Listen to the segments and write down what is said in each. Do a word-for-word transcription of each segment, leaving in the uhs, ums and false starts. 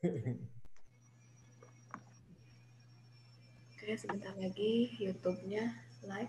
Oke, sebentar lagi YouTube-nya live.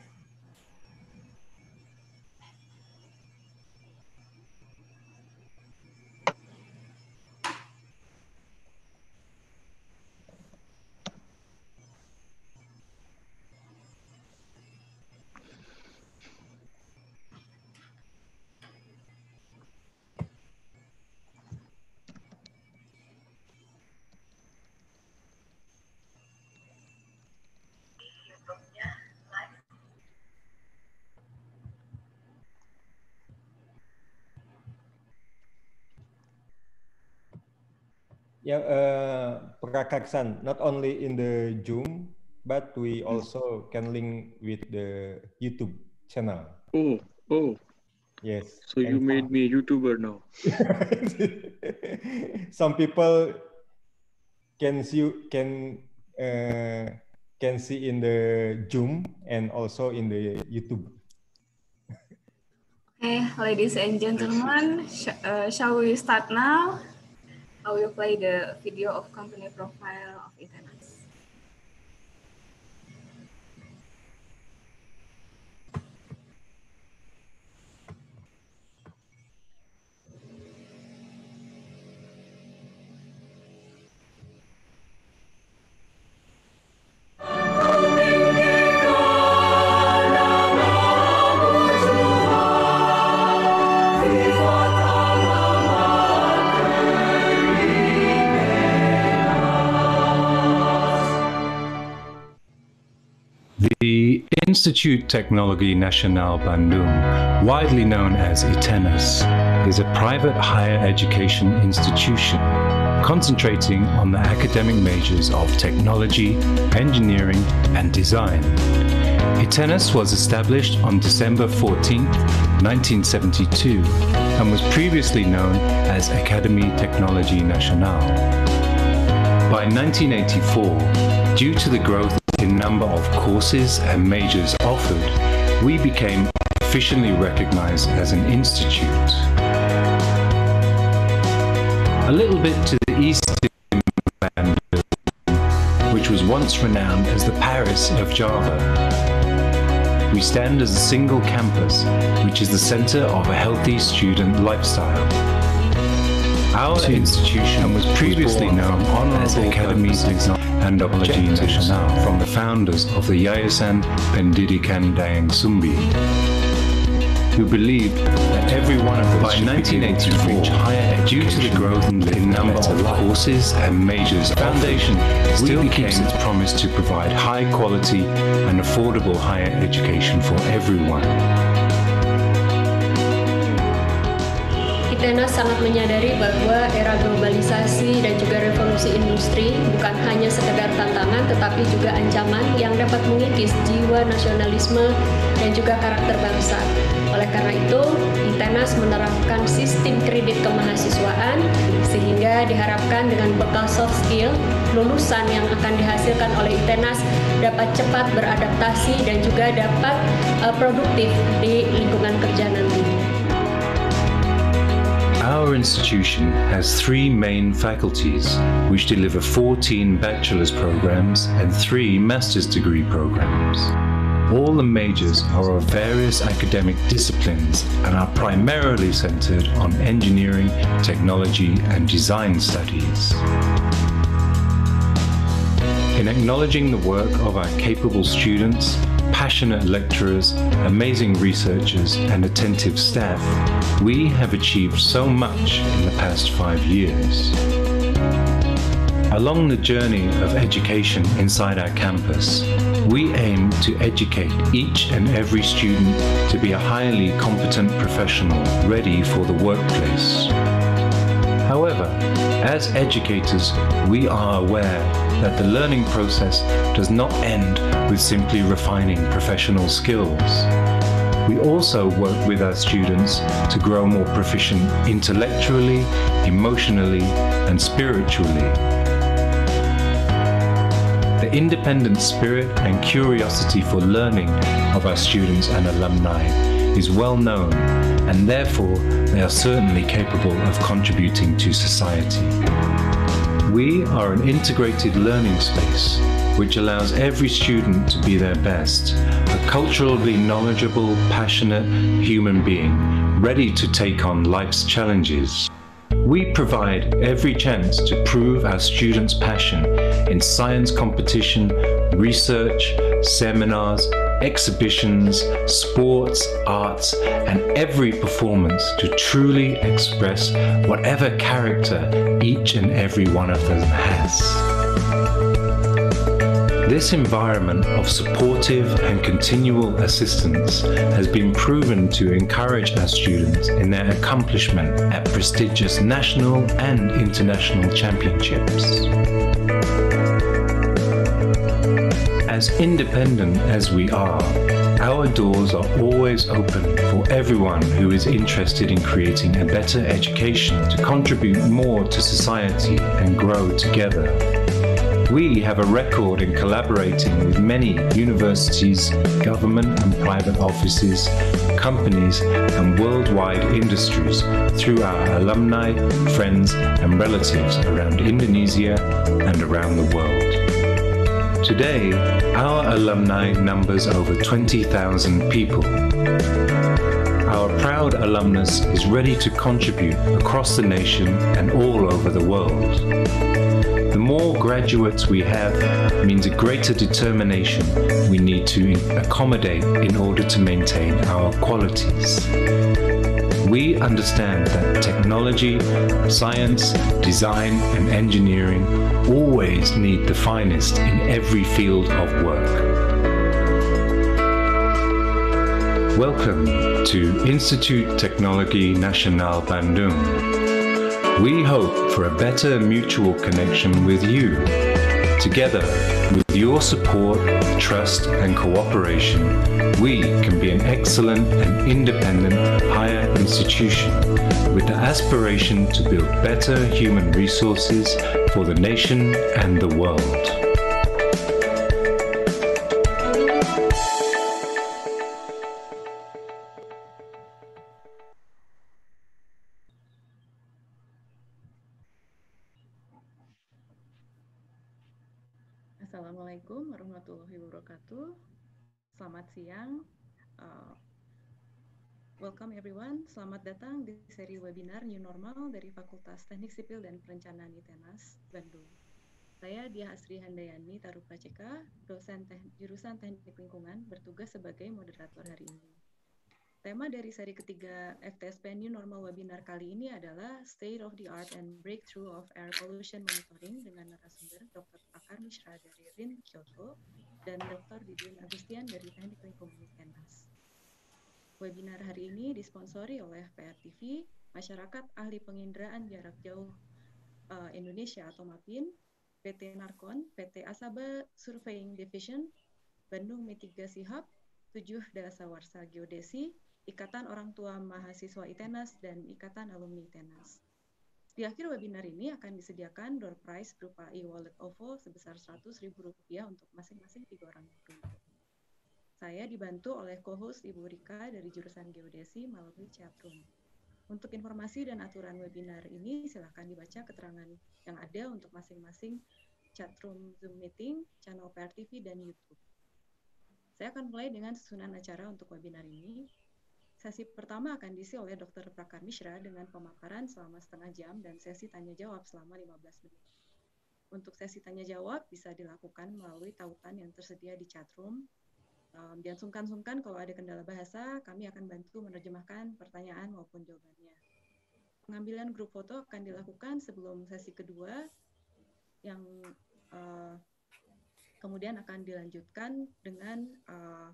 Yeah, uh, Prakaksan, not only in the Zoom, but we also can link with the YouTube channel. Oh, oh. Yes. So you and made some, me a YouTuber now. Some people can see can uh, can see in the Zoom and also in the YouTube. Okay, ladies and gentlemen, sh uh, shall we start now? I will play the video of company profile of Itenas. The Institut Teknologi Nasional Bandung, widely known as Itenas, is a private higher education institution concentrating on the academic majors of technology, engineering, and design. Itenas was established on December fourteenth, nineteen seventy-two, and was previously known as Academie Teknologi Nasional. By nineteen eighty-four, due to the growth in number of courses and majors offered, we became officially recognized as an institute. A little bit to the east of Bandung, which was once renowned as the Paris of Java. We stand as a single campus, which is the center of a healthy student lifestyle. Our institution was previously known as Academie Teknologi Nasional, from the founders of the Yayasan Pendidikan Dayang Sumbi, who believed that every one of us by nineteen eighty-four, due to the growth in number of courses and majors, foundation still keeps its promise to provide high quality and affordable higher education for everyone. Itenas sangat menyadari bahwa era globalisasi dan juga revolusi industri bukan hanya sekedar tantangan tetapi juga ancaman yang dapat mengikis jiwa nasionalisme dan juga karakter bangsa. Oleh karena itu, Itenas menerapkan sistem kredit kemahasiswaan sehingga diharapkan dengan bekal soft skill, lulusan yang akan dihasilkan oleh Itenas dapat cepat beradaptasi dan juga dapat uh, produktif di lingkungan kerja nanti. Our institution has three main faculties, which deliver fourteen bachelor's programs and three master's degree programs. All the majors are of various academic disciplines and are primarily centered on engineering, technology, and design studies. In acknowledging the work of our capable students, passionate lecturers, amazing researchers, and attentive staff, we have achieved so much in the past five years. Along the journey of education inside our campus, we aim to educate each and every student to be a highly competent professional ready for the workplace. However, as educators, we are aware that the learning process does not end with simply refining professional skills. We also work with our students to grow more proficient intellectually, emotionally, and spiritually. The independent spirit and curiosity for learning of our students and alumni is well known, and therefore they are certainly capable of contributing to society. We are an integrated learning space which allows every student to be their best, a culturally knowledgeable, passionate human being, ready to take on life's challenges. We provide every chance to prove our students' passion in science competition, research, seminars, exhibitions, sports, arts, and every performance to truly express whatever character each and every one of them has. This environment of supportive and continual assistance has been proven to encourage our students in their accomplishment at prestigious national and international championships. As independent as we are, our doors are always open for everyone who is interested in creating a better education to contribute more to society and grow together. We have a record in collaborating with many universities, government and private offices, companies and worldwide industries through our alumni, friends and relatives around Indonesia and around the world. Today, our alumni numbers over twenty thousand people. Our proud alumnus is ready to contribute across the nation and all over the world. The more graduates we have means a greater determination we need to accommodate in order to maintain our qualities. We understand that technology, science, design, and engineering always need the finest in every field of work. Welcome to Institut Teknologi Nasional Bandung. We hope for a better mutual connection with you. Together, with your support, trust, and cooperation, we can be an excellent and independent higher institution with the aspiration to build better human resources for the nation and the world. Assalamualaikum warahmatullahi wabarakatuh. Selamat siang. Uh, welcome everyone. Selamat datang di seri webinar New Normal dari Fakultas Teknik Sipil dan Perencanaan I T E N A S, Bandung. Saya Diah Asri Handayani Tarupraceka, dosen te jurusan Teknik Lingkungan, bertugas sebagai moderator hari ini. Tema dari seri ketiga F T S P New Normal webinar kali ini adalah State of the Art and Breakthrough of Air Pollution Monitoring dengan narasumber Doktor Prakar Mishra dari R I N Kyoto dan Doktor Didin Agustian dari Teknik Lingkungan I T E N A S. Webinar hari ini disponsori oleh P R T V, Masyarakat Ahli Penginderaan Jarak Jauh uh, Indonesia atau MAPIN, P T Narkon, P T Asaba Surveying Division, Bandung Mitigasi Hub, tujuh Dasawarsa Geodesi, Ikatan Orang Tua Mahasiswa I T E N A S, dan Ikatan Alumni I T E N A S. Di akhir webinar ini akan disediakan door prize berupa e-wallet O V O sebesar seratus ribu rupiah untuk masing-masing tiga orang beruntung. Saya dibantu oleh co-host Ibu Rika dari jurusan Geodesi melalui chatroom. Untuk informasi dan aturan webinar ini, silakan dibaca keterangan yang ada untuk masing-masing chatroom Zoom meeting, channel P R T V, dan YouTube. Saya akan mulai dengan susunan acara untuk webinar ini. Sesi pertama akan diisi oleh Doktor Prakar Mishra dengan pemaparan selama setengah jam dan sesi tanya-jawab selama lima belas menit. Untuk sesi tanya-jawab bisa dilakukan melalui tautan yang tersedia di chatroom. Um, dan sungkan-sungkan kalau ada kendala bahasa, kami akan bantu menerjemahkan pertanyaan maupun jawabannya. Pengambilan grup foto akan dilakukan sebelum sesi kedua, yang uh, kemudian akan dilanjutkan dengan uh,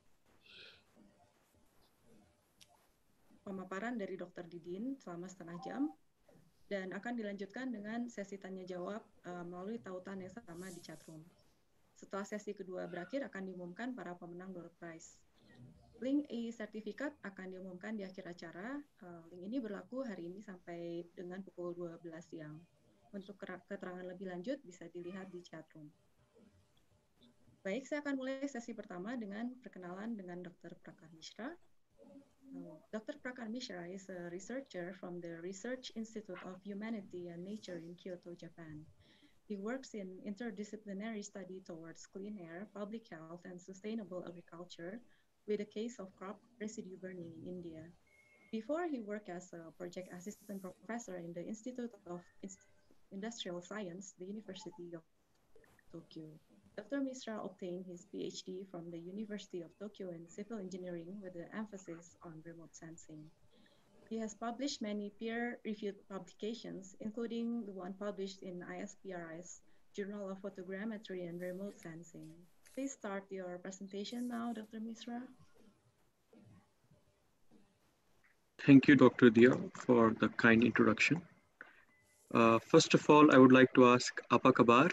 pemaparan dari Doktor Didin selama setengah jam, dan akan dilanjutkan dengan sesi tanya-jawab uh, melalui tautan yang sama di chatroom. Setelah sesi kedua berakhir, akan diumumkan para pemenang door prize. Link e-sertifikat akan diumumkan di akhir acara. Uh, link ini berlaku hari ini sampai dengan pukul dua belas siang. Untuk keterangan lebih lanjut bisa dilihat di chatroom. Baik, saya akan mulai sesi pertama dengan perkenalan dengan Doktor Prakar Mishra. Uh, Doctor Prakar Mishra is a researcher from the Research Institute of Humanity and Nature in Kyoto, Japan. He works in interdisciplinary study towards clean air, public health, and sustainable agriculture with a case of crop residue burning in India. Before he worked as a project assistant professor in the Institute of Industrial Science, the University of Tokyo. Doctor Mishra obtained his PhD from the University of Tokyo in civil engineering with an emphasis on remote sensing. He has published many peer-reviewed publications, including the one published in I S P R I's Journal of Photogrammetry and Remote Sensing. Please start your presentation now, Doctor Mishra. Thank you, Doctor Dia, for the kind introduction. Uh, first of all, I would like to ask Apa kabar?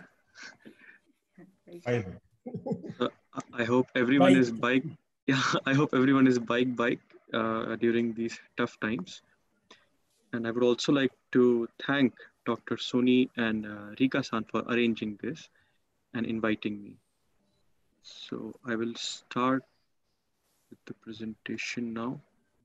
Hi. Uh, I hope everyone is bike. Yeah, I hope everyone is bike bike uh, during these tough times. And I would also like to thank Doctor Soni and uh, Rika-san for arranging this and inviting me. So I will start with the presentation now.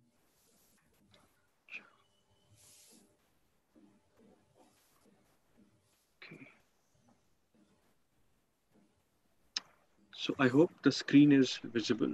So I hope the screen is visible.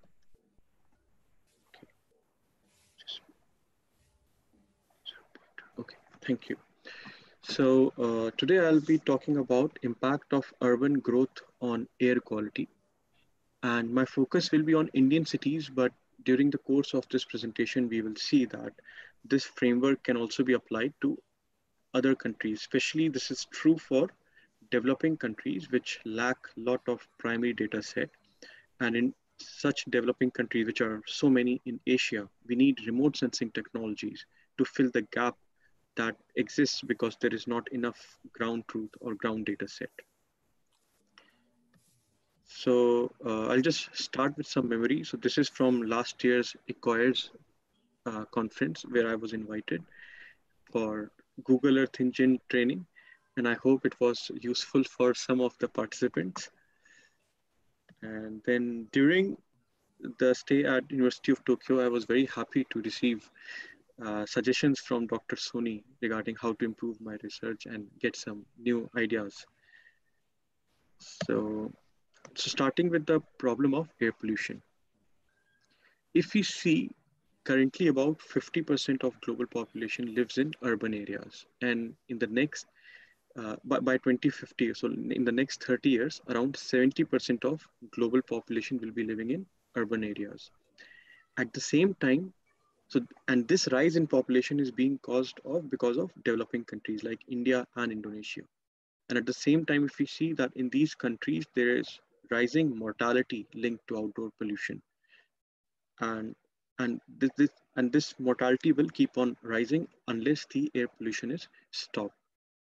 Okay, thank you. So uh, today I'll be talking about impact of urban growth on air quality. And my focus will be on Indian cities, but during the course of this presentation, we will see that this framework can also be applied to other countries. Especially this is true for developing countries which lack a lot of primary data set. And in such developing countries, which are so many in Asia, we need remote sensing technologies to fill the gap that exists because there is not enough ground truth or ground data set. So uh, I'll just start with some memory. So this is from last year's ECOERS uh, conference where I was invited for Google Earth Engine training. And I hope it was useful for some of the participants. And then during the stay at University of Tokyo, I was very happy to receive uh, suggestions from Doctor Soni regarding how to improve my research and get some new ideas. So, so starting with the problem of air pollution. If we see currently about fifty percent of global population lives in urban areas. And in the next Uh, by, by twenty fifty, so in the next thirty years, around seventy percent of global population will be living in urban areas. At the same time, so and this rise in population is being caused of because of developing countries like India and Indonesia. And at the same time, if we see that in these countries, there is rising mortality linked to outdoor pollution. And, and, this, this, and this mortality will keep on rising unless the air pollution is stopped.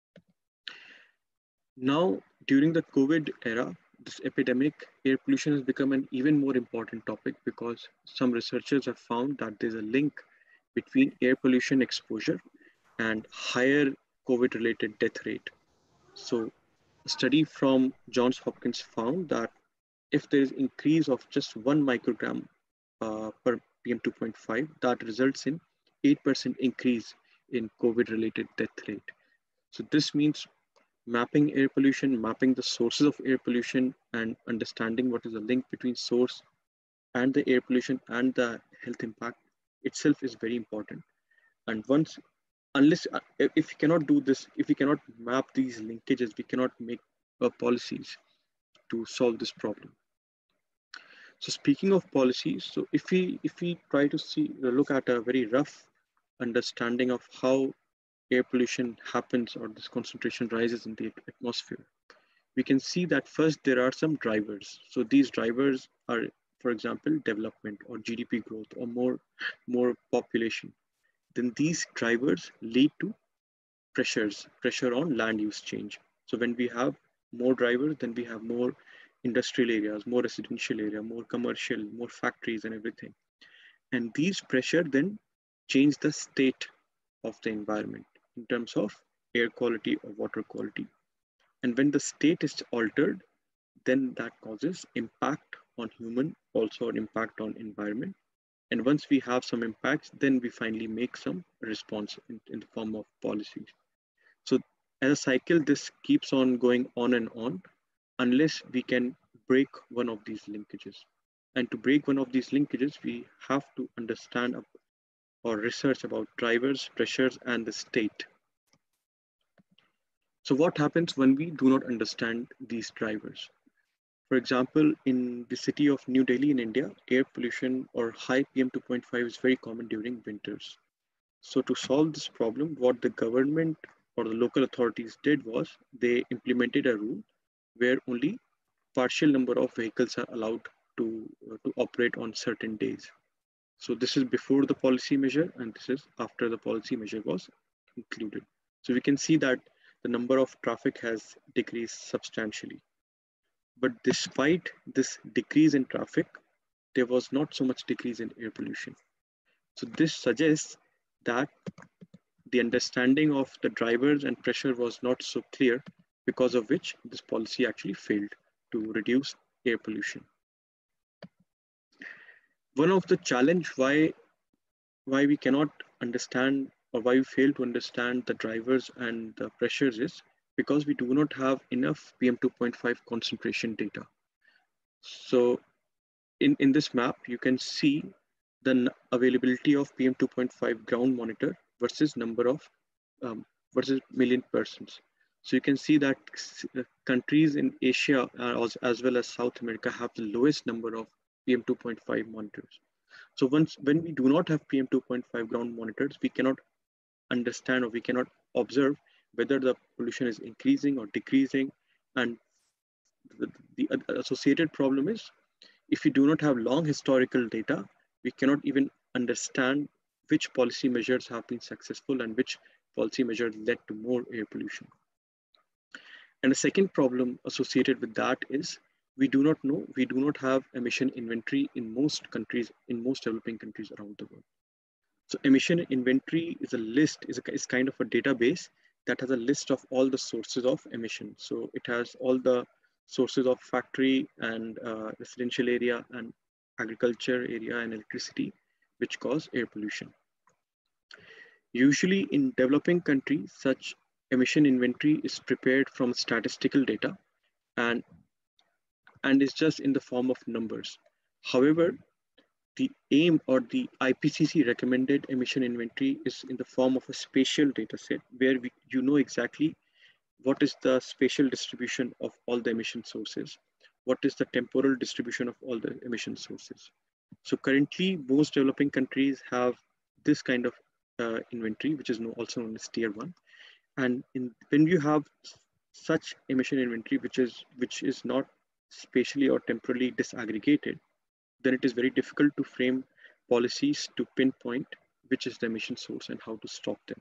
Now, during the COVID era, this epidemic, air pollution has become an even more important topic because some researchers have found that there's a link between air pollution exposure and higher COVID-related death rate. So a study from Johns Hopkins found that if there is increase of just one microgram uh, per P M two point five, that results in eight percent increase in COVID-related death rate. So this means mapping air pollution, mapping the sources of air pollution, and understanding what is the link between source and the air pollution and the health impact itself is very important. And once, unless, if we cannot do this, if we cannot map these linkages, we cannot make uh, policies to solve this problem. So speaking of policies, so if we, if we try to see, look at a very rough understanding of how air pollution happens or this concentration rises in the atmosphere, we can see that first there are some drivers. So these drivers are, for example, development or G D P growth or more, more population. Then these drivers lead to pressures, pressure on land use change. So when we have more drivers, then we have more industrial areas, more residential area, more commercial, more factories and everything. And these pressure then change the state of the environment in terms of air quality or water quality. And when the state is altered, then that causes impact on human, also an impact on environment. And once we have some impacts, then we finally make some response in, in the form of policies. So as a cycle, this keeps on going on and on unless we can break one of these linkages. And to break one of these linkages, we have to understand or research about drivers, pressures, and the state. So what happens when we do not understand these drivers? For example, in the city of New Delhi in India, air pollution or high P M two point five is very common during winters. So to solve this problem, what the government or the local authorities did was they implemented a rule where only partial number of vehicles are allowed to, uh, to operate on certain days. So this is before the policy measure, and this is after the policy measure was included. So we can see that the number of traffic has decreased substantially. But despite this decrease in traffic, there was not so much decrease in air pollution. So this suggests that the understanding of the drivers and pressure was not so clear, because of which this policy actually failed to reduce air pollution. One of the challenge why, why we cannot understand or why we fail to understand the drivers and the pressures is because we do not have enough P M two point five concentration data. So in, in this map, you can see the availability of P M two point five ground monitor versus number of um, versus million persons. So you can see that countries in Asia uh, as, as well as South America have the lowest number of P M two point five monitors. So once when we do not have P M two point five ground monitors, we cannot understand or we cannot observe whether the pollution is increasing or decreasing. And the, the associated problem is, if we do not have long historical data, we cannot even understand which policy measures have been successful and which policy measures led to more air pollution. And the second problem associated with that is we do not know, we do not have emission inventory in most countries, in most developing countries around the world. So emission inventory is a list, is, a, is kind of a database that has a list of all the sources of emission. So it has all the sources of factory and uh, residential area and agriculture area and electricity, which cause air pollution. Usually in developing countries, such emission inventory is prepared from statistical data and, and is just in the form of numbers. However, the aim or the I P C C recommended emission inventory is in the form of a spatial data set where we, you know exactly what is the spatial distribution of all the emission sources, what is the temporal distribution of all the emission sources. So currently, most developing countries have this kind of uh, inventory, which is also known as tier one. And in, when you have such emission inventory, which is, which is not spatially or temporally disaggregated, then it is very difficult to frame policies to pinpoint which is the emission source and how to stop them.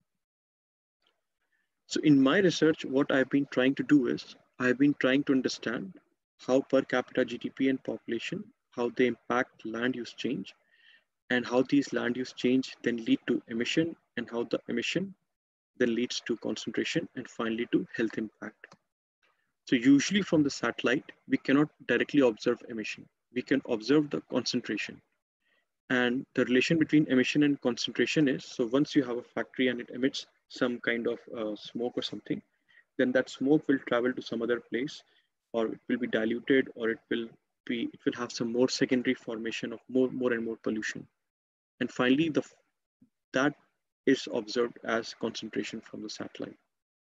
So in my research, what I've been trying to do is, I've been trying to understand how per capita G D P and population, how they impact land use change, and how these land use change then lead to emission, and how the emission then leads to concentration and finally to health impact. So usually from the satellite, we cannot directly observe emission. We can observe the concentration. And the relation between emission and concentration is, so once you have a factory and it emits some kind of uh, smoke or something, then that smoke will travel to some other place, or it will be diluted, or it will be, it will have some more secondary formation of more, more and more pollution. And finally, the, that is observed as concentration from the satellite.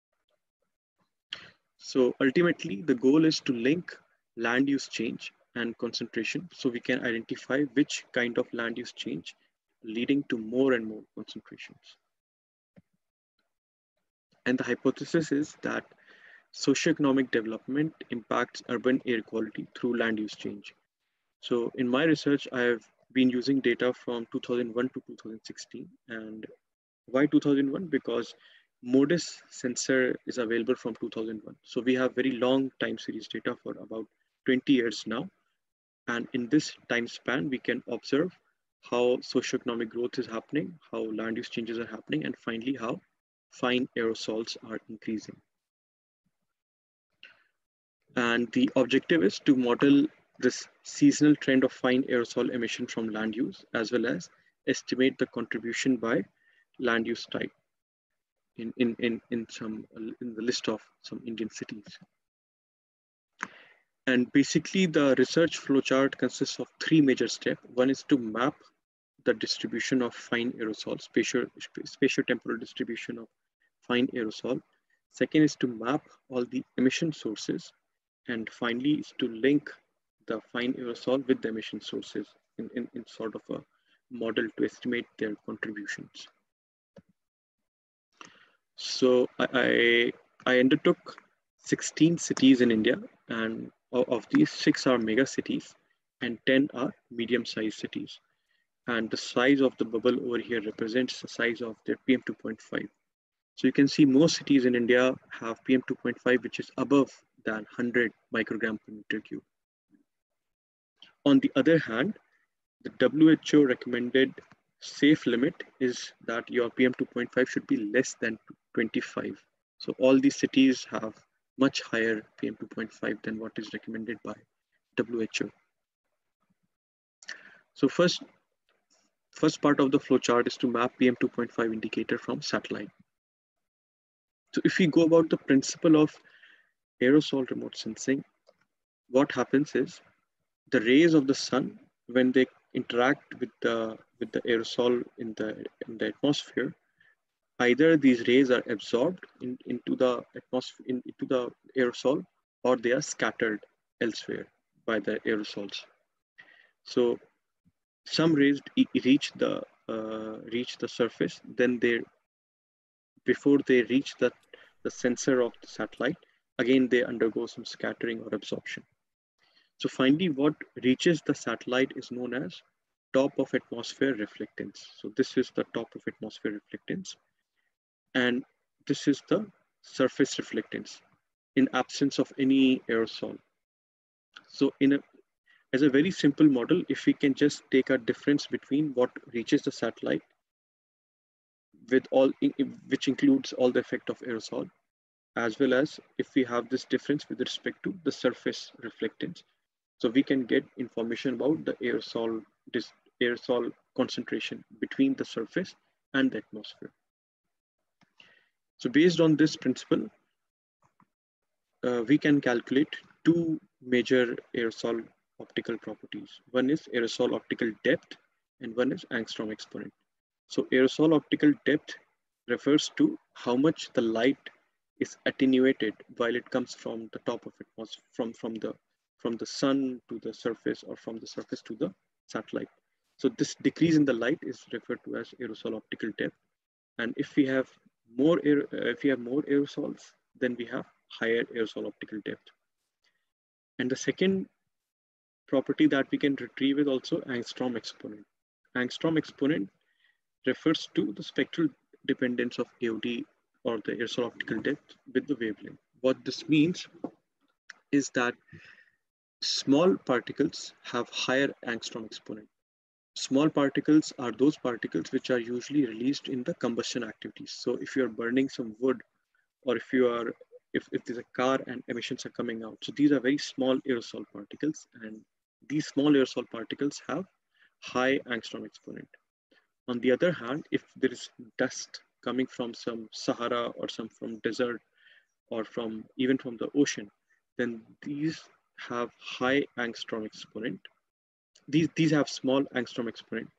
So ultimately, the goal is to link land use change and concentration, so we can identify which kind of land use change leading to more and more concentrations. And the hypothesis is that socioeconomic development impacts urban air quality through land use change. So in my research, I have been using data from two thousand one to two thousand sixteen. And why two thousand one? Because MODIS sensor is available from two thousand one. So we have very long time series data for about twenty years now. And in this time span, we can observe how socioeconomic growth is happening, how land use changes are happening, and finally how fine aerosols are increasing. And the objective is to model this seasonal trend of fine aerosol emission from land use, as well as estimate the contribution by land use type in, in, in, in, some, in the list of some Indian cities. And basically the research flowchart consists of three major steps. One is to map the distribution of fine aerosol, spatial, spatio-temporal distribution of fine aerosol. Second is to map all the emission sources. And finally is to link the fine aerosol with the emission sources in, in, in sort of a model to estimate their contributions. So I, I undertook sixteen cities in India, and of these, six are mega cities and ten are medium-sized cities. And the size of the bubble over here represents the size of their P M two point five. So you can see most cities in India have P M two point five, which is above than one hundred microgram per meter cube. On the other hand, the W H O recommended safe limit is that your P M two point five should be less than twenty-five. So all these cities have much higher P M two point five than what is recommended by W H O. So first, first part of the flowchart is to map P M two point five indicator from satellite. So if we go about the principle of aerosol remote sensing, what happens is the rays of the sun, when they interact with the with the aerosol in the in the atmosphere, either these rays are absorbed in, into the atmosphere in, into the aerosol, or they are scattered elsewhere by the aerosols. So some rays reach the uh, reach the surface, then they before they reach the the sensor of the satellite, again they undergo some scattering or absorption. So finally, what reaches the satellite is known as top of atmosphere reflectance. So this is the top of atmosphere reflectance, and this is the surface reflectance in absence of any aerosol. So in a as a very simple model, if we can just take a difference between what reaches the satellite with all, which includes all the effect of aerosol, as well as if we have this difference with respect to the surface reflectance. So we can get information about the aerosol, this aerosol concentration between the surface and the atmosphere. So based on this principle, uh, we can calculate two major aerosol optical properties. One is aerosol optical depth and one is angstrom exponent. So aerosol optical depth refers to how much the light is attenuated while it comes from the top of atmosphere, from, from the from the sun to the surface, or from the surface to the satellite. So this decrease in the light is referred to as aerosol optical depth. And if we have more air, uh, if we have more aerosols, then we have higher aerosol optical depth. And the second property that we can retrieve is also angstrom exponent. Angstrom exponent refers to the spectral dependence of A O D, or the aerosol optical depth, with the wavelength. What this means is that small particles have higher angstrom exponent. Small particles are those particles which are usually released in the combustion activities. So if you are burning some wood, or if you are, if, if there's a car and emissions are coming out. So these are very small aerosol particles, and these small aerosol particles have high angstrom exponent. On the other hand, if there is dust coming from some Sahara or some from desert, or from even from the ocean, then these have high angstrom exponent. These, these have small angstrom exponent.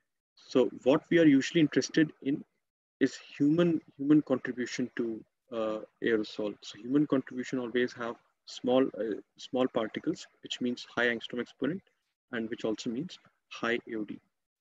So what we are usually interested in is human, human contribution to uh, aerosol. So human contribution always have small, uh, small particles, which means high angstrom exponent, and which also means high A O D.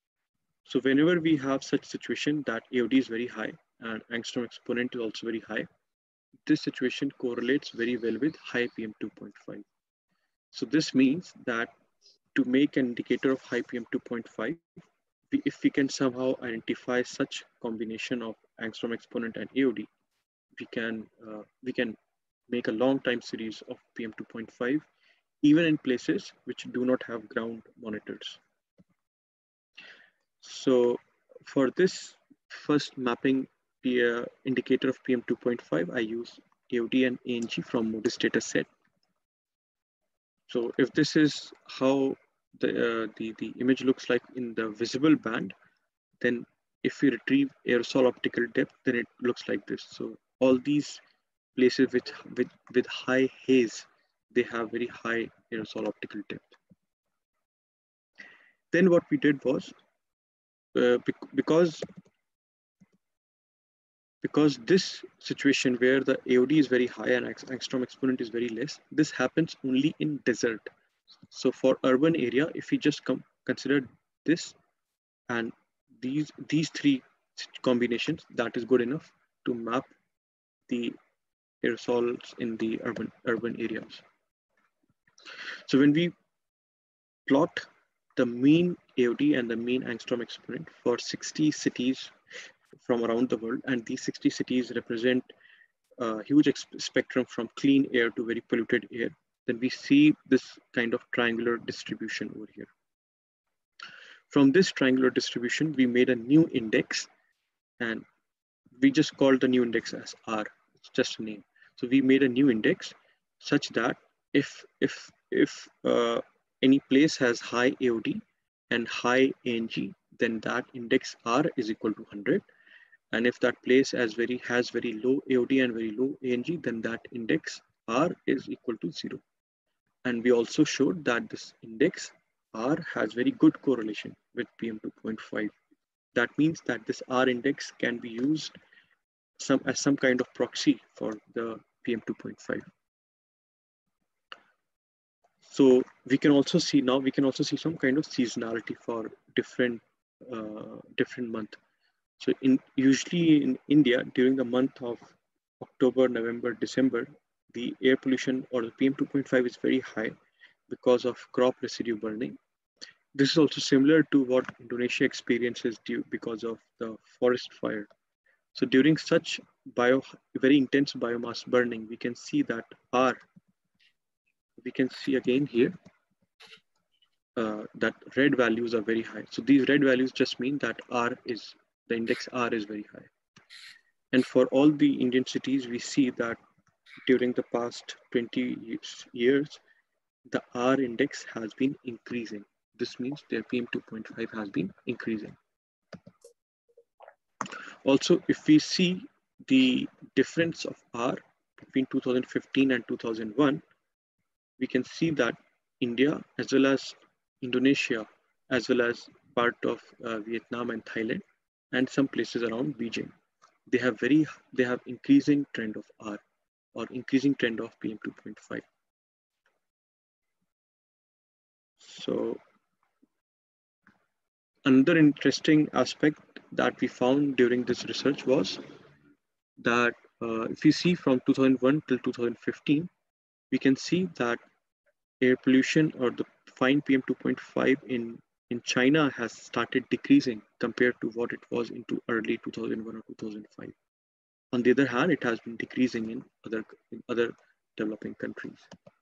So whenever we have such situation that A O D is very high and angstrom exponent is also very high, this situation correlates very well with high P M two point five. So this means that to make an indicator of high P M two point five, we, if we can somehow identify such combination of angstrom exponent and A O D, we can uh, we can make a long time series of P M two point five, even in places which do not have ground monitors. So for this first mapping the uh, indicator of P M two point five, I use A O D and A N G from Moody's data set. So if this is how the, uh, the, the image looks like in the visible band, then if we retrieve aerosol optical depth, then it looks like this. So all these places with, with, with high haze, they have very high aerosol optical depth. Then what we did was, uh, because, because this situation where the A O D is very high and angstrom exponent is very less, this happens only in desert. So for urban area, if we just come, consider this and these, these three combinations, that is good enough to map the aerosols in the urban, urban areas. So when we plot the mean A O D and the mean angstrom exponent for sixty cities from around the world, and these sixty cities represent a huge spectrum from clean air to very polluted air, then we see this kind of triangular distribution over here. From this triangular distribution, we made a new index, and we just called the new index as R. It's just a name. So we made a new index such that if if if uh, any place has high A O D and high A N G, then that index R is equal to one hundred. And if that place has very has very low A O D and very low A N G, then that index R is equal to zero. And we also showed that this index R has very good correlation with P M two point five. That means that this R index can be used some as some kind of proxy for the P M two point five. So we can also see now we can also see some kind of seasonality for different uh, different month. So in usually in India during the month of October, November, December, the air pollution or the P M two point five is very high because of crop residue burning. This is also similar to what Indonesia experiences due because of the forest fire. So during such bio very intense biomass burning, we can see that R. We can see again here uh, that red values are very high. So these red values just mean that R is, the index R is very high. And for all the Indian cities, we see that during the past twenty years, the R index has been increasing. This means their P M two point five has been increasing. Also, if we see the difference of R between two thousand fifteen and two thousand one, we can see that India, as well as Indonesia, as well as part of uh, Vietnam and Thailand, and some places around Beijing, they have very, they have increasing trend of R or increasing trend of P M two point five. So another interesting aspect that we found during this research was that uh, if you see from two thousand one till two thousand fifteen, we can see that air pollution or the fine P M two point five in, in China has started decreasing compared to what it was into early two thousand one or two thousand five. On the other hand, it has been decreasing in other, in other developing countries.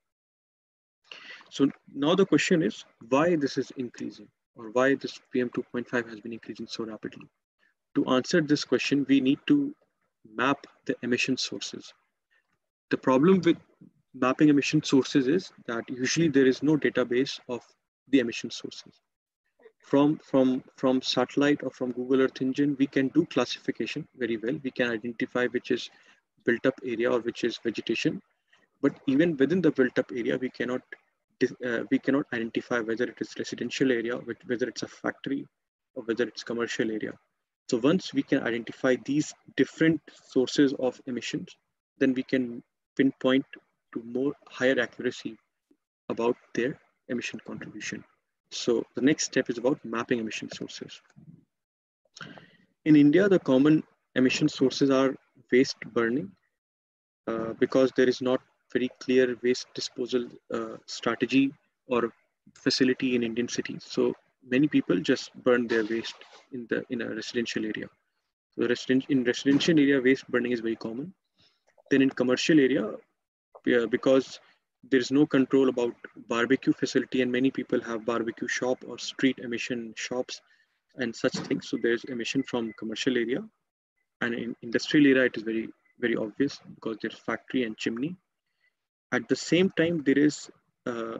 So now the question is why this is increasing, or why this P M two point five has been increasing so rapidly. To answer this question, we need to map the emission sources. The problem with mapping emission sources is that usually there is no database of the emission sources. From, from, from satellite or from Google Earth Engine, we can do classification very well. We can identify which is built up area or which is vegetation. But even within the built up area, we cannot, uh, we cannot identify whether it is residential area, whether it's a factory, or whether it's commercial area. So once we can identify these different sources of emissions, then we can pinpoint to more higher accuracy about their emission contribution. So the next step is about mapping emission sources. In India, the common emission sources are waste burning uh, because there is not very clear waste disposal uh, strategy or facility in Indian cities. So many people just burn their waste in the in a residential area. So resident, in residential area, waste burning is very common. Then in commercial area, yeah, because there is no control about barbecue facility, and many people have barbecue shop or street emission shops and such things. So there's emission from commercial area, and in industrial area, it is very, very obvious because there's factory and chimney. At the same time, there is uh,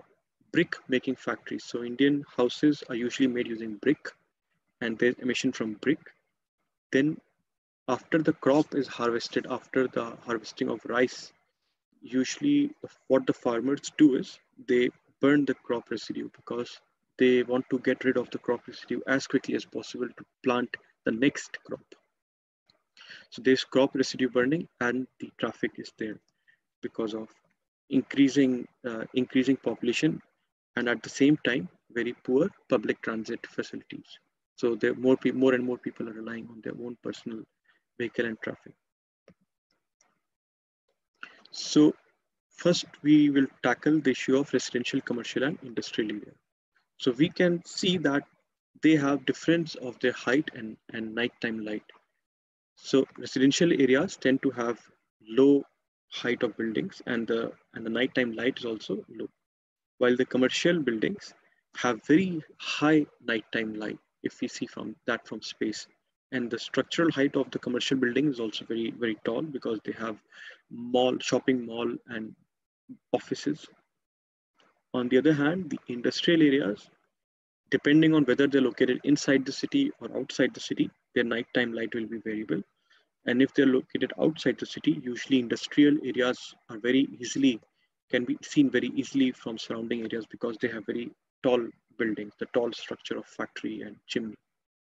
brick making factories. So Indian houses are usually made using brick, and there's emission from brick. Then after the crop is harvested, after the harvesting of rice, usually what the farmers do is they burn the crop residue because they want to get rid of the crop residue as quickly as possible to plant the next crop. So there's crop residue burning, and the traffic is there because of increasing uh, increasing population, and at the same time very poor public transit facilities. So there more people, more and more people are relying on their own personal vehicle and traffic. So first we will tackle the issue of residential, commercial, and industrial area. So we can see that they have difference of their height and, and nighttime light. So residential areas tend to have low height of buildings, and the, and the nighttime light is also low. While the commercial buildings have very high nighttime light, if we see from that from space. And the structural height of the commercial building is also very, very tall because they have mall, shopping mall and offices. On the other hand, the industrial areas, depending on whether they're located inside the city or outside the city, their nighttime light will be variable. And if they're located outside the city, usually industrial areas are very easily, can be seen very easily from surrounding areas because they have very tall buildings, the tall structure of factory and chimney.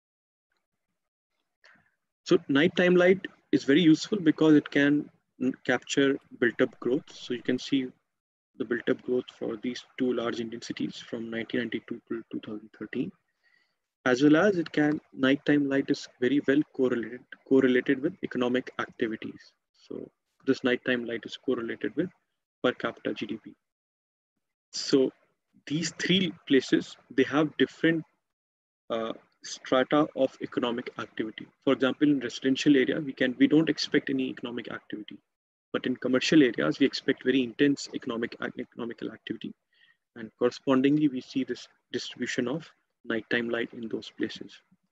So nighttime light is very useful because it can capture built-up growth. So you can see the built-up growth for these two large Indian cities from nineteen ninety-two to two thousand thirteen. As well as it can, nighttime light is very well correlated, correlated with economic activities. So this nighttime light is correlated with per capita G D P. So these three places, they have different uh, strata of economic activity. For example, in residential area, we can we don't expect any economic activity, but in commercial areas, we expect very intense economic economical activity, and correspondingly, we see this distribution of nighttime light in those places.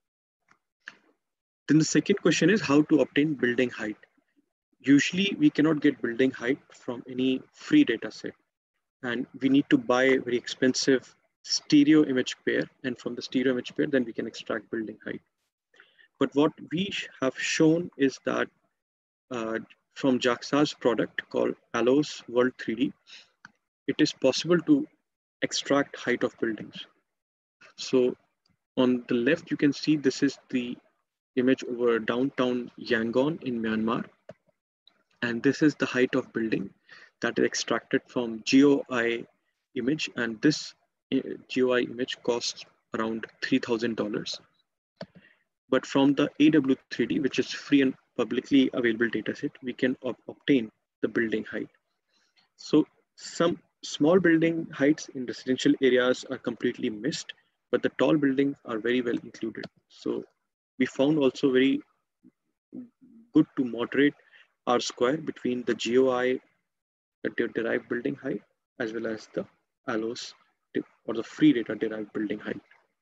Then the second question is how to obtain building height. Usually, we cannot get building height from any free data set, and we need to buy a very expensive stereo image pair, and from the stereo image pair, then we can extract building height. But what we have shown is that uh, from JAXA's product called ALOS World three D, it is possible to extract height of buildings. So on the left, you can see this is the image over downtown Yangon in Myanmar. And this is the height of building that is extracted from G O I image, and this G O I image costs around three thousand dollars. But from the A W three D, which is free and publicly available dataset, we can ob obtain the building height. So some small building heights in residential areas are completely missed, but the tall buildings are very well included. So we found also very good to moderate R square between the G O I derived building height as well as the ALOS or the free data derived building height.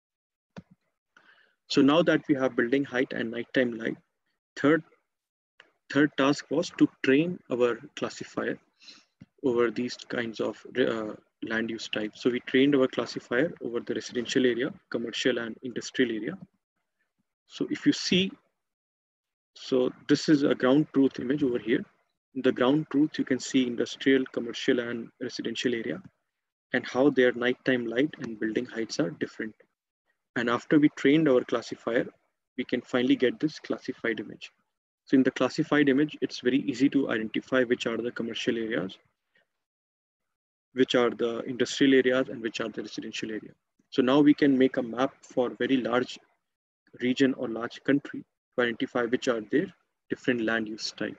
So now that we have building height and nighttime light, third, third task was to train our classifier over these kinds of uh, land use types. So we trained our classifier over the residential area, commercial and industrial area. So if you see, so this is a ground truth image over here. In the ground truth, you can see industrial, commercial and residential area and how their nighttime light and building heights are different. And after we trained our classifier, we can finally get this classified image. So in the classified image, it's very easy to identify which are the commercial areas, which are the industrial areas, and which are the residential area. So now we can make a map for very large region or large country to identify which are their different land use type.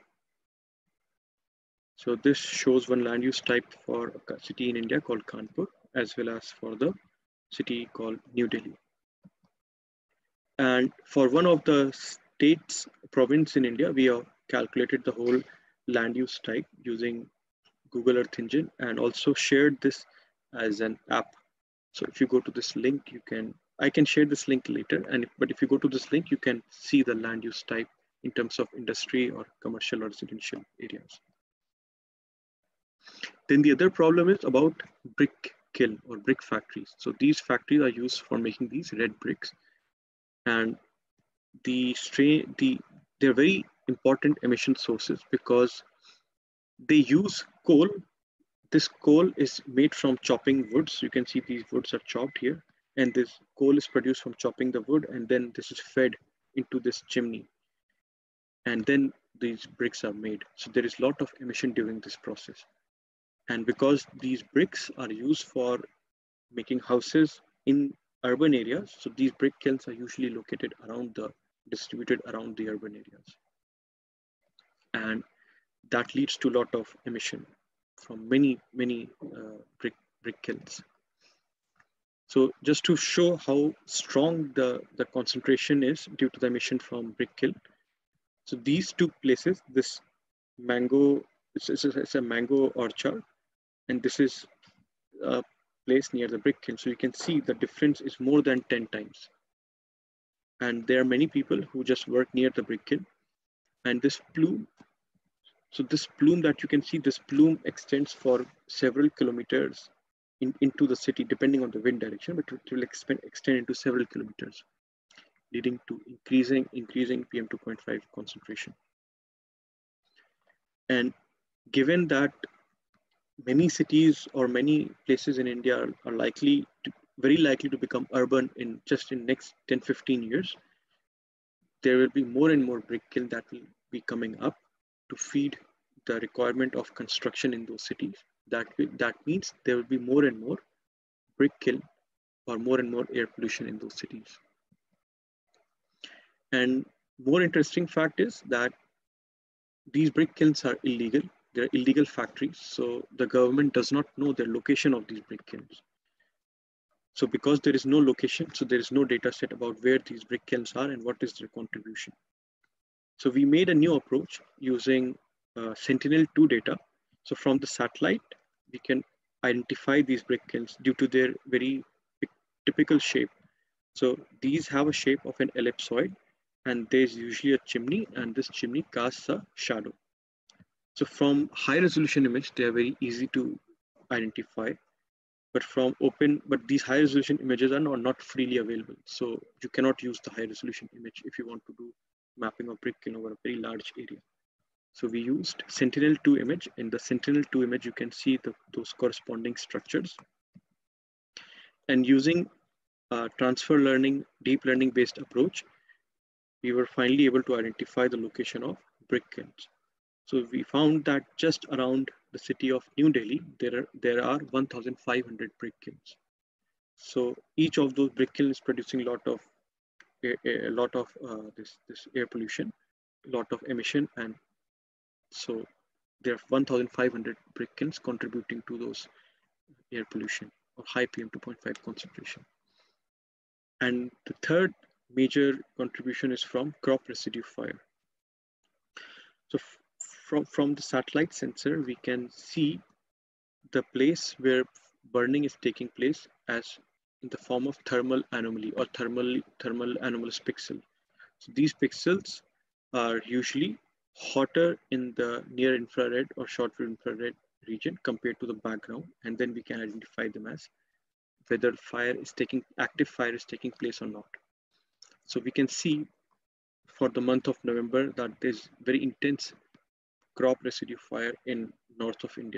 So this shows one land use type for a city in India called Kanpur, as well as for the city called New Delhi. And for one of the states, province in India, we have calculated the whole land use type using Google Earth Engine and also shared this as an app. So if you go to this link, you can, I can share this link later, and if, but if you go to this link, you can see the land use type in terms of industry or commercial or residential areas. Then the other problem is about brick kiln or brick factories. So these factories are used for making these red bricks, and the strain the they're very important emission sources because they use coal. This coal is made from chopping woods. You can see these woods are chopped here, and this coal is produced from chopping the wood, and then this is fed into this chimney, and then these bricks are made. So there is a lot of emission during this process. And because these bricks are used for making houses in urban areas, so these brick kilns are usually located around the, distributed around the urban areas. And that leads to a lot of emission from many, many uh, brick, brick kilns. So just to show how strong the, the concentration is due to the emission from brick kiln. So these two places, this mango, it's, it's, it's a mango orchard, and this is a place near the brick kiln. So you can see the difference is more than ten times. And there are many people who just work near the brick kiln. And this plume, so this plume that you can see, this plume extends for several kilometers in, into the city, depending on the wind direction, but it will extend, extend into several kilometers, leading to increasing, increasing P M two point five concentration. And given that many cities or many places in India are, are likely to, very likely to become urban in just in next ten, fifteen years, there will be more and more brick kiln that will be coming up to feed the requirement of construction in those cities. That, that means there will be more and more brick kiln or more and more air pollution in those cities. And more interesting fact is that these brick kilns are illegal. They're illegal factories. So the government does not know the location of these brick kilns. So because there is no location, so there is no data set about where these brick kilns are and what is their contribution. So we made a new approach using uh, Sentinel two data. So from the satellite, we can identify these brick kilns due to their very typical shape. So these have a shape of an ellipsoid, and there's usually a chimney, and this chimney casts a shadow. So from high resolution image, they are very easy to identify. But from open, but these high resolution images are not, not freely available. So you cannot use the high resolution image if you want to do mapping of brick kiln over a very large area. So we used Sentinel two image. In the Sentinel two image, you can see the, those corresponding structures. And using uh, transfer learning, deep learning based approach, we were finally able to identify the location of brick kilns. So we found that just around the city of New Delhi, there are, there are one thousand five hundred brick kilns. So each of those brick kilns is producing a lot of, a, a lot of uh, this, this air pollution, a lot of emission. And so there are one thousand five hundred brick kilns contributing to those air pollution or high P M two point five concentration. And the third major contribution is from crop residue fire. So From, from the satellite sensor, we can see the place where burning is taking place as in the form of thermal anomaly or thermal, thermal anomalous pixel. So these pixels are usually hotter in the near infrared or short infrared region compared to the background. And then we can identify them as whether fire is taking, active fire is taking place or not. So we can see for the month of November that there's very intense crop residue fire in north of India.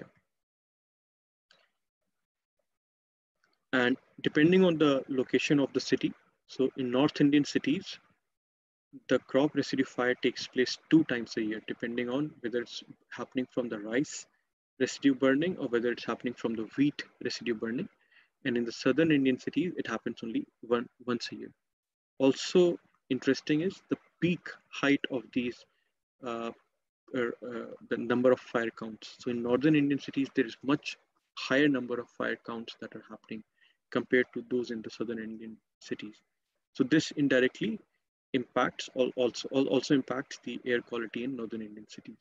And depending on the location of the city, so in North Indian cities, the crop residue fire takes place two times a year, depending on whether it's happening from the rice residue burning or whether it's happening from the wheat residue burning. And in the Southern Indian cities, it happens only one, once a year. Also interesting is the peak height of these uh, Uh, uh, the number of fire counts. So in northern Indian cities, there is much higher number of fire counts that are happening compared to those in the southern Indian cities. So this indirectly impacts also also impacts the air quality in northern Indian cities.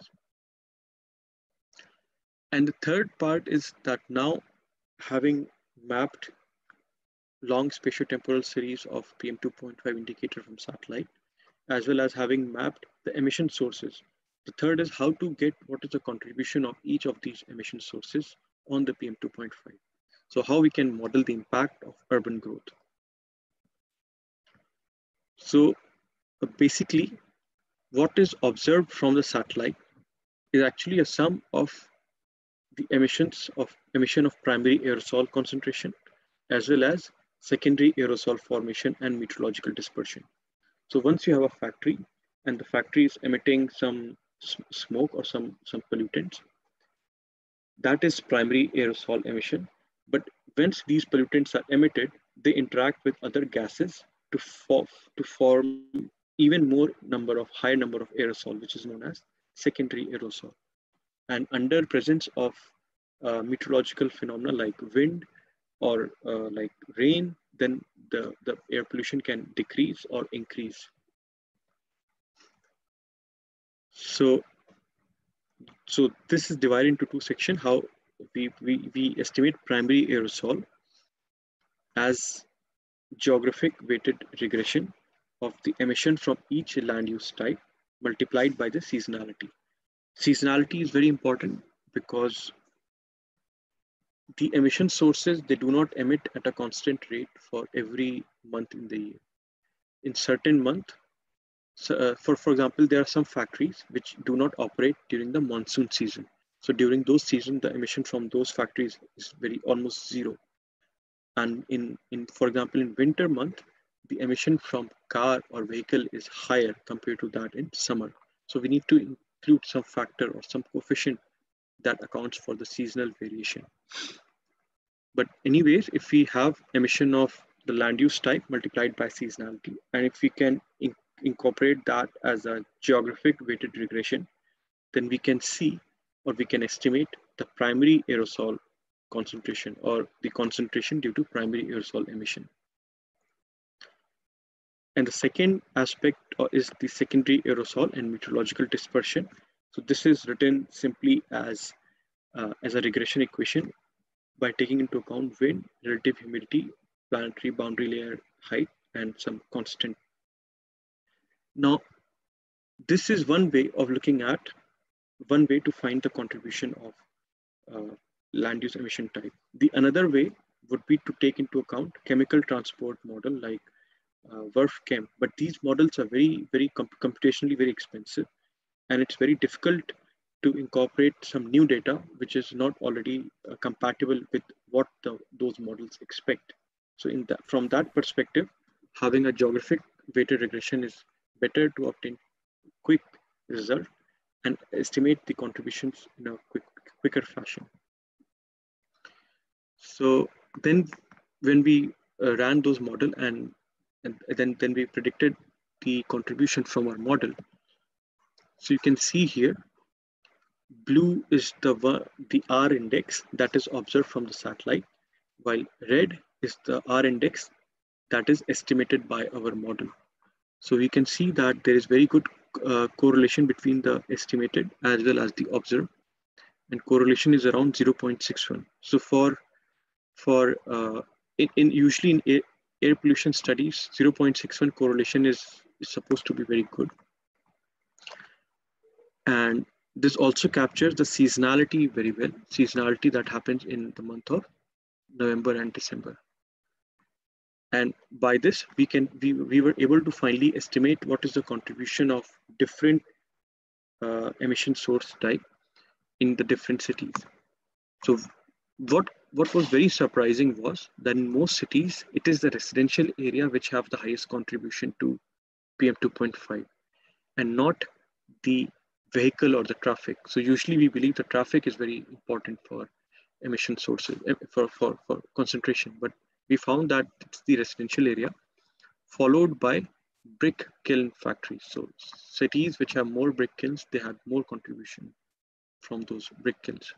And the third part is that now, having mapped long spatiotemporal series of P M two point five indicator from satellite, as well as having mapped the emission sources. The third is how to get what is the contribution of each of these emission sources on the P M two point five. So how we can model the impact of urban growth. So uh, basically, what is observed from the satellite is actually a sum of the emissions of emission of primary aerosol concentration, as well as secondary aerosol formation and meteorological dispersion. So once you have a factory and the factory is emitting some smoke or some, some pollutants, that is primary aerosol emission. But once these pollutants are emitted, they interact with other gases to, for, to form even more number of higher number of aerosol, which is known as secondary aerosol. And under presence of uh, meteorological phenomena like wind or uh, like rain, then the, the air pollution can decrease or increase. So, so this is divided into two sections, how we, we, we estimate primary aerosol as geographic weighted regression of the emission from each land use type multiplied by the seasonality. Seasonality is very important because the emission sources, they do not emit at a constant rate for every month in the year. In certain month, so, uh, for, for example, there are some factories which do not operate during the monsoon season. So during those seasons, the emission from those factories is very almost zero. And in, in for example, in winter month, the emission from car or vehicle is higher compared to that in summer. So we need to include some factor or some coefficient that accounts for the seasonal variation. But anyways, if we have emission of the land use type multiplied by seasonality, and if we can in incorporate that as a geographic weighted regression, then we can see or we can estimate the primary aerosol concentration or the concentration due to primary aerosol emission. And the second aspect is the secondary aerosol and meteorological dispersion. So this is written simply as, uh, as a regression equation by taking into account wind, relative humidity, planetary boundary layer height, and some constant. Now, this is one way of looking at, one way to find the contribution of uh, land use emission type. The another way would be to take into account chemical transport model like uh, WRF-Chem, but these models are very, very comp computationally very expensive, and it's very difficult to incorporate some new data which is not already uh, compatible with what the, those models expect. So in that, from that perspective, having a geographic weighted regression is better to obtain quick result and estimate the contributions in a quick, quicker fashion. So then when we uh, ran those model and, and then, then we predicted the contribution from our model. So you can see here, blue is the, the R index that is observed from the satellite, while red is the R index that is estimated by our model. So we can see that there is very good uh, correlation between the estimated as well as the observed, and correlation is around zero point six one. So for for uh, in, in usually in air, air pollution studies, zero point six one correlation is, is supposed to be very good. And this also captures the seasonality very well, seasonality that happens in the month of November and December. And by this, we can we, we were able to finally estimate what is the contribution of different uh, emission source type in the different cities. So what what was very surprising was that in most cities, it is the residential area which have the highest contribution to P M two point five, and not the vehicle or the traffic. So usually we believe the traffic is very important for emission sources, for, for, for concentration, but we found that it's the residential area followed by brick kiln factories. So cities which have more brick kilns, they had more contribution from those brick kilns.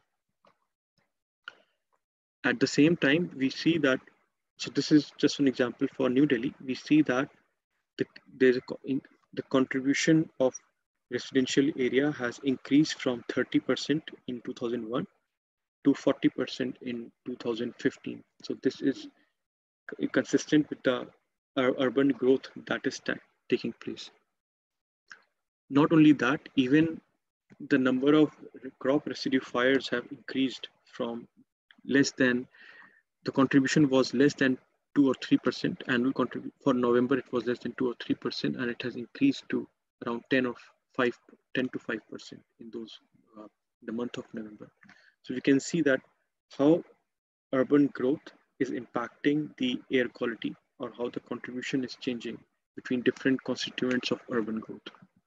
At the same time, we see that, so this is just an example for New Delhi, we see that the, there's a, in, the contribution of residential area has increased from thirty percent in two thousand one to forty percent in two thousand fifteen. So this is consistent with the urban growth that is taking place. Not only that, even the number of crop residue fires have increased from less than the contribution was less than two or three percent. Annual contribution for November, it was less than two or three percent, and it has increased to around ten or five, ten to five percent in those uh, the month of November. So we can see that how urban growth is impacting the air quality, or how the contribution is changing between different constituents of urban growth.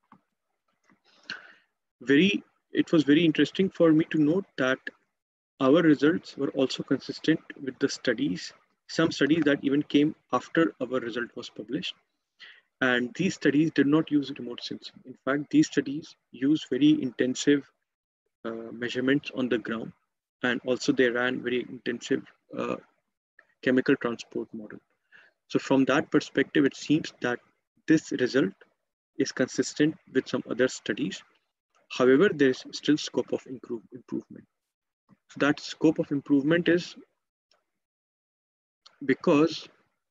Very, it was very interesting for me to note that our results were also consistent with the studies, some studies that even came after our result was published. And these studies did not use remote sensing. In fact, these studies use very intensive uh, measurements on the ground. And also they ran very intensive uh, chemical transport model. So from that perspective, it seems that this result is consistent with some other studies. However, there is still scope of improve, improvement. So that scope of improvement is because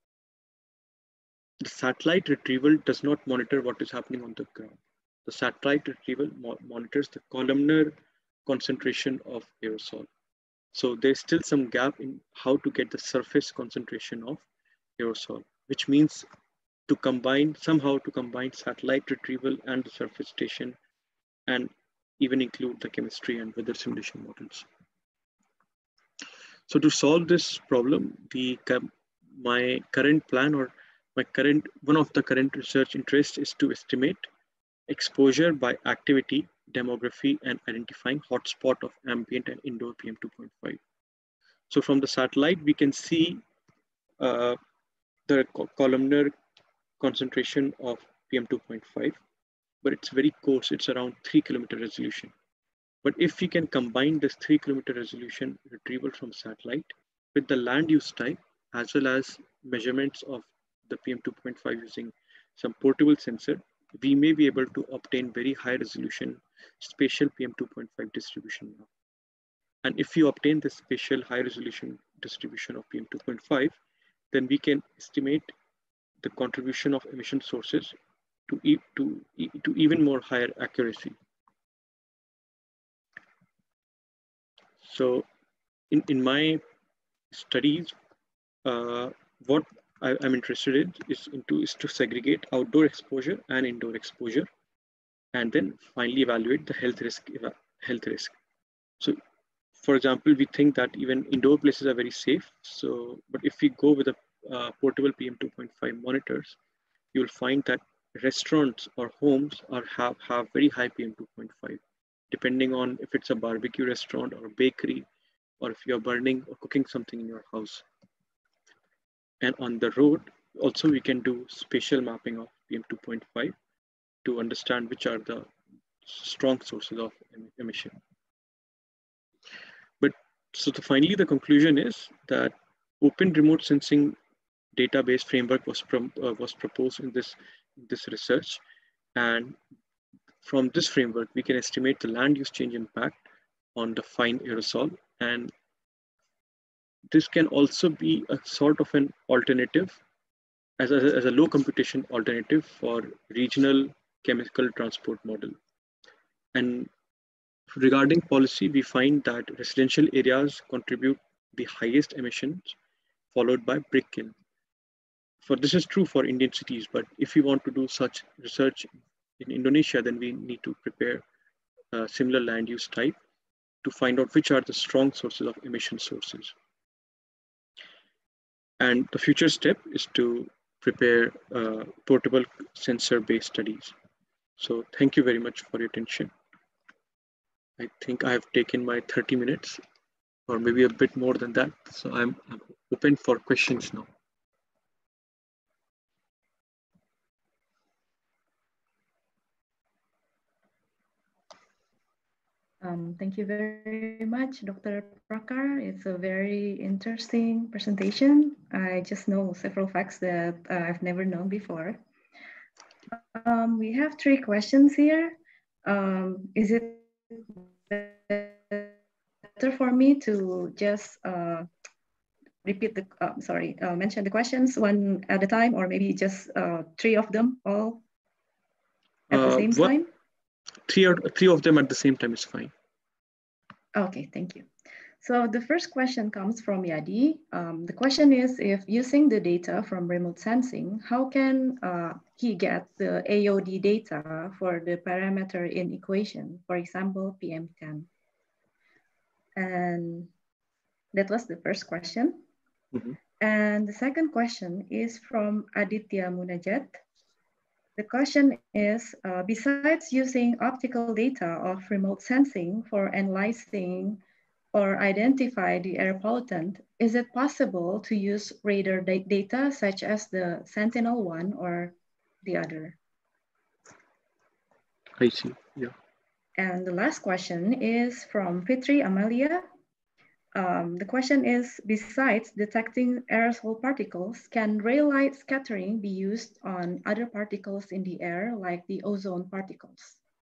the satellite retrieval does not monitor what is happening on the ground. The satellite retrieval mo monitors the columnar concentration of aerosol. So there's still some gap in how to get the surface concentration of aerosol, which means to combine, somehow to combine satellite retrieval and the surface station, and even include the chemistry and weather simulation models. So to solve this problem, the my current plan or my current one of the current research interests is to estimate exposure by activity, demography, and identifying hotspot of ambient and indoor P M two point five. So from the satellite, we can see uh, the co columnar concentration of P M two point five, but it's very coarse. It's around three kilometer resolution. But if we can combine this three kilometer resolution retrieval from satellite with the land use type, as well as measurements of the P M two point five using some portable sensor, we may be able to obtain very high resolution spatial P M two point five distribution now. And if you obtain this spatial high resolution distribution of P M two point five, then we can estimate the contribution of emission sources to, e to, e to even more higher accuracy. So in, in my studies, uh, what I, I'm interested in is, into, is to segregate outdoor exposure and indoor exposure, and then finally evaluate the health risk. Health risk. So for example, we think that even indoor places are very safe. So, but if we go with a uh, portable P M two point five monitors, you'll find that restaurants or homes are have, have very high P M two point five, depending on if it's a barbecue restaurant or a bakery, or if you're burning or cooking something in your house. And on the road, also we can do spatial mapping of P M two point five to understand which are the strong sources of emission. But so the, finally, the conclusion is that open remote sensing database framework was, uh, was proposed in this, this research. And from this framework, we can estimate the land use change impact on the fine aerosol. And this can also be a sort of an alternative, as a, as a low computation alternative for regional chemical transport model. And regarding policy, we find that residential areas contribute the highest emissions, followed by brick kiln. For this is true for Indian cities, but if we want to do such research in Indonesia, then we need to prepare a similar land use type to find out which are the strong sources of emission sources. And the future step is to prepare uh, portable sensor-based studies. So thank you very much for your attention. I think I have taken my thirty minutes, or maybe a bit more than that. So I'm, I'm open for questions now. Um, thank you very much, Doctor Prakar. It's a very interesting presentation. I just know several facts that uh, I've never known before. Um, we have three questions here. Um, is it better for me to just uh, repeat the, uh, sorry, uh, mention the questions one at a time, or maybe just uh, three of them all at the uh, same what? time? Three, or, three of them at the same time is fine. Okay, thank you. So the first question comes from Yadi. Um, the question is, if using the data from remote sensing, how can uh, he get the A O D data for the parameter in equation, for example, P M ten? And that was the first question. Mm-hmm. And the second question is from Aditya Munajat. The question is, uh, besides using optical data of remote sensing for analyzing or identify the air pollutant, is it possible to use radar da data such as the Sentinel one or the other? I see, yeah. And the last question is from Fitri Amalia. Um, the question is, besides detecting aerosol particles, can ray light scattering be used on other particles in the air, like the ozone particles?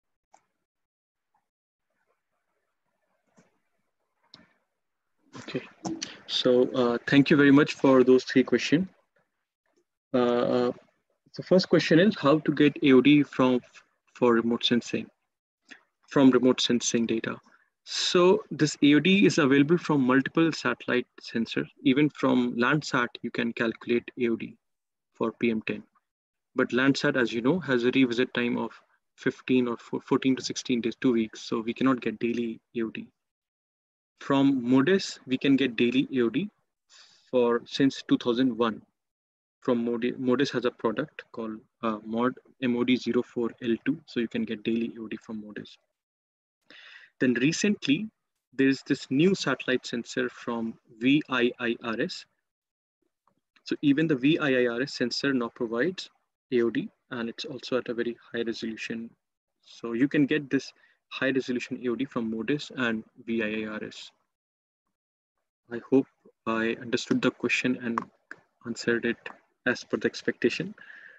Okay, so uh, thank you very much for those three questions. Uh, the first question is how to get A O D from for remote sensing, from remote sensing data. So this A O D is available from multiple satellite sensors. Even from Landsat, you can calculate A O D for P M ten. But Landsat, as you know, has a revisit time of fifteen or fourteen to sixteen days, two weeks. So we cannot get daily A O D. From MODIS, we can get daily A O D for since two thousand one. From MODIS, MODIS has a product called uh, MOD M O D zero four L two. So you can get daily A O D from MODIS. Then recently, there's this new satellite sensor from V I I R S. So even the V I I R S sensor now provides A O D, and it's also at a very high resolution. So you can get this high resolution A O D from MODIS and V I I R S. I hope I understood the question and answered it as per the expectation.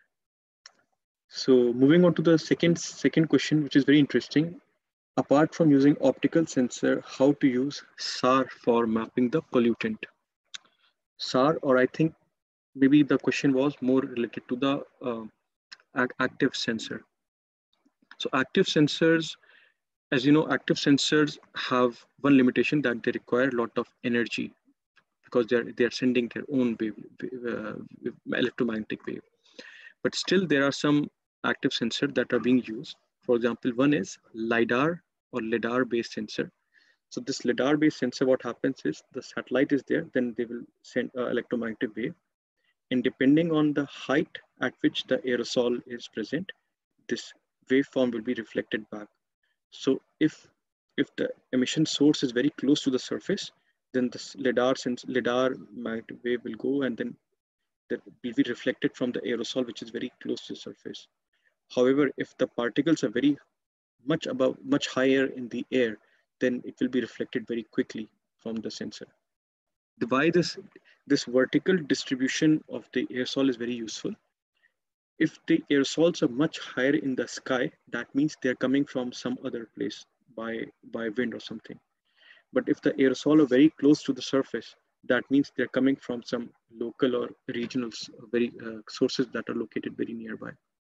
So moving on to the second, second question, which is very interesting. Apart from using optical sensor, how to use S A R for mapping the pollutant? S A R, or I think maybe the question was more related to the uh, active sensor. So active sensors, as you know, active sensors have one limitation, that they require a lot of energy because they're they're sending their own wave, uh, electromagnetic wave. But still, there are some active sensors that are being used. For example, one is LiDAR or LiDAR-based sensor. So this LiDAR-based sensor, what happens is the satellite is there, then they will send uh, electromagnetic wave. And depending on the height at which the aerosol is present, this waveform will be reflected back. So if, if the emission source is very close to the surface, then this LiDAR, sense, LiDAR magnetic wave will go and then that will be reflected from the aerosol, which is very close to the surface. However, if the particles are very much above, much higher in the air, then it will be reflected very quickly from the sensor. Why this, this vertical distribution of the aerosol is very useful. If the aerosols are much higher in the sky, that means they're coming from some other place by, by wind or something. But if the aerosol are very close to the surface, that means they're coming from some local or regional very uh, sources that are located very nearby.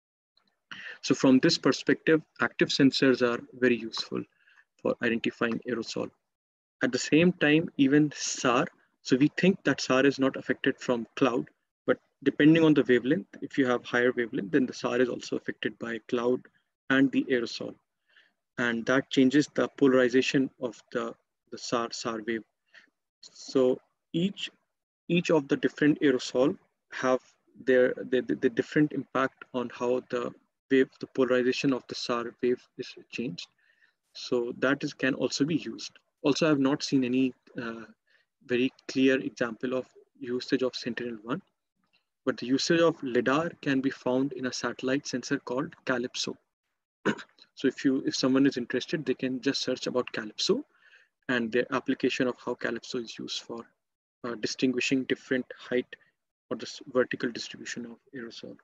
So from this perspective, active sensors are very useful for identifying aerosol. At the same time, even S A R, so we think that S A R is not affected from cloud, but depending on the wavelength, if you have higher wavelength, then the S A R is also affected by cloud and the aerosol. And that changes the polarization of the, the S A R, S A R wave. So each, each of the different aerosol have their, their, their different impact on how the wave, the polarization of the S A R wave is changed. So that is can also be used. Also, I have not seen any uh, very clear example of usage of Sentinel one, but the usage of LiDAR can be found in a satellite sensor called Calypso. So if you, if someone is interested, they can just search about Calypso and their application of how Calypso is used for uh, distinguishing different height or the vertical distribution of aerosol.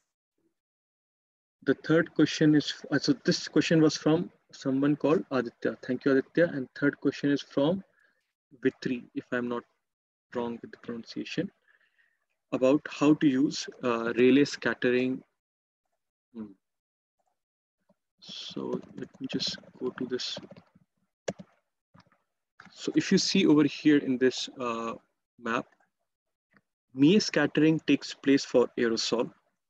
The third question is, uh, so this question was from someone called Aditya. Thank you, Aditya. And third question is from Vitri, if I'm not wrong with the pronunciation, about how to use uh, Rayleigh scattering. Hmm. So let me just go to this So if you see over here in this uh, map, Mie scattering takes place for aerosol.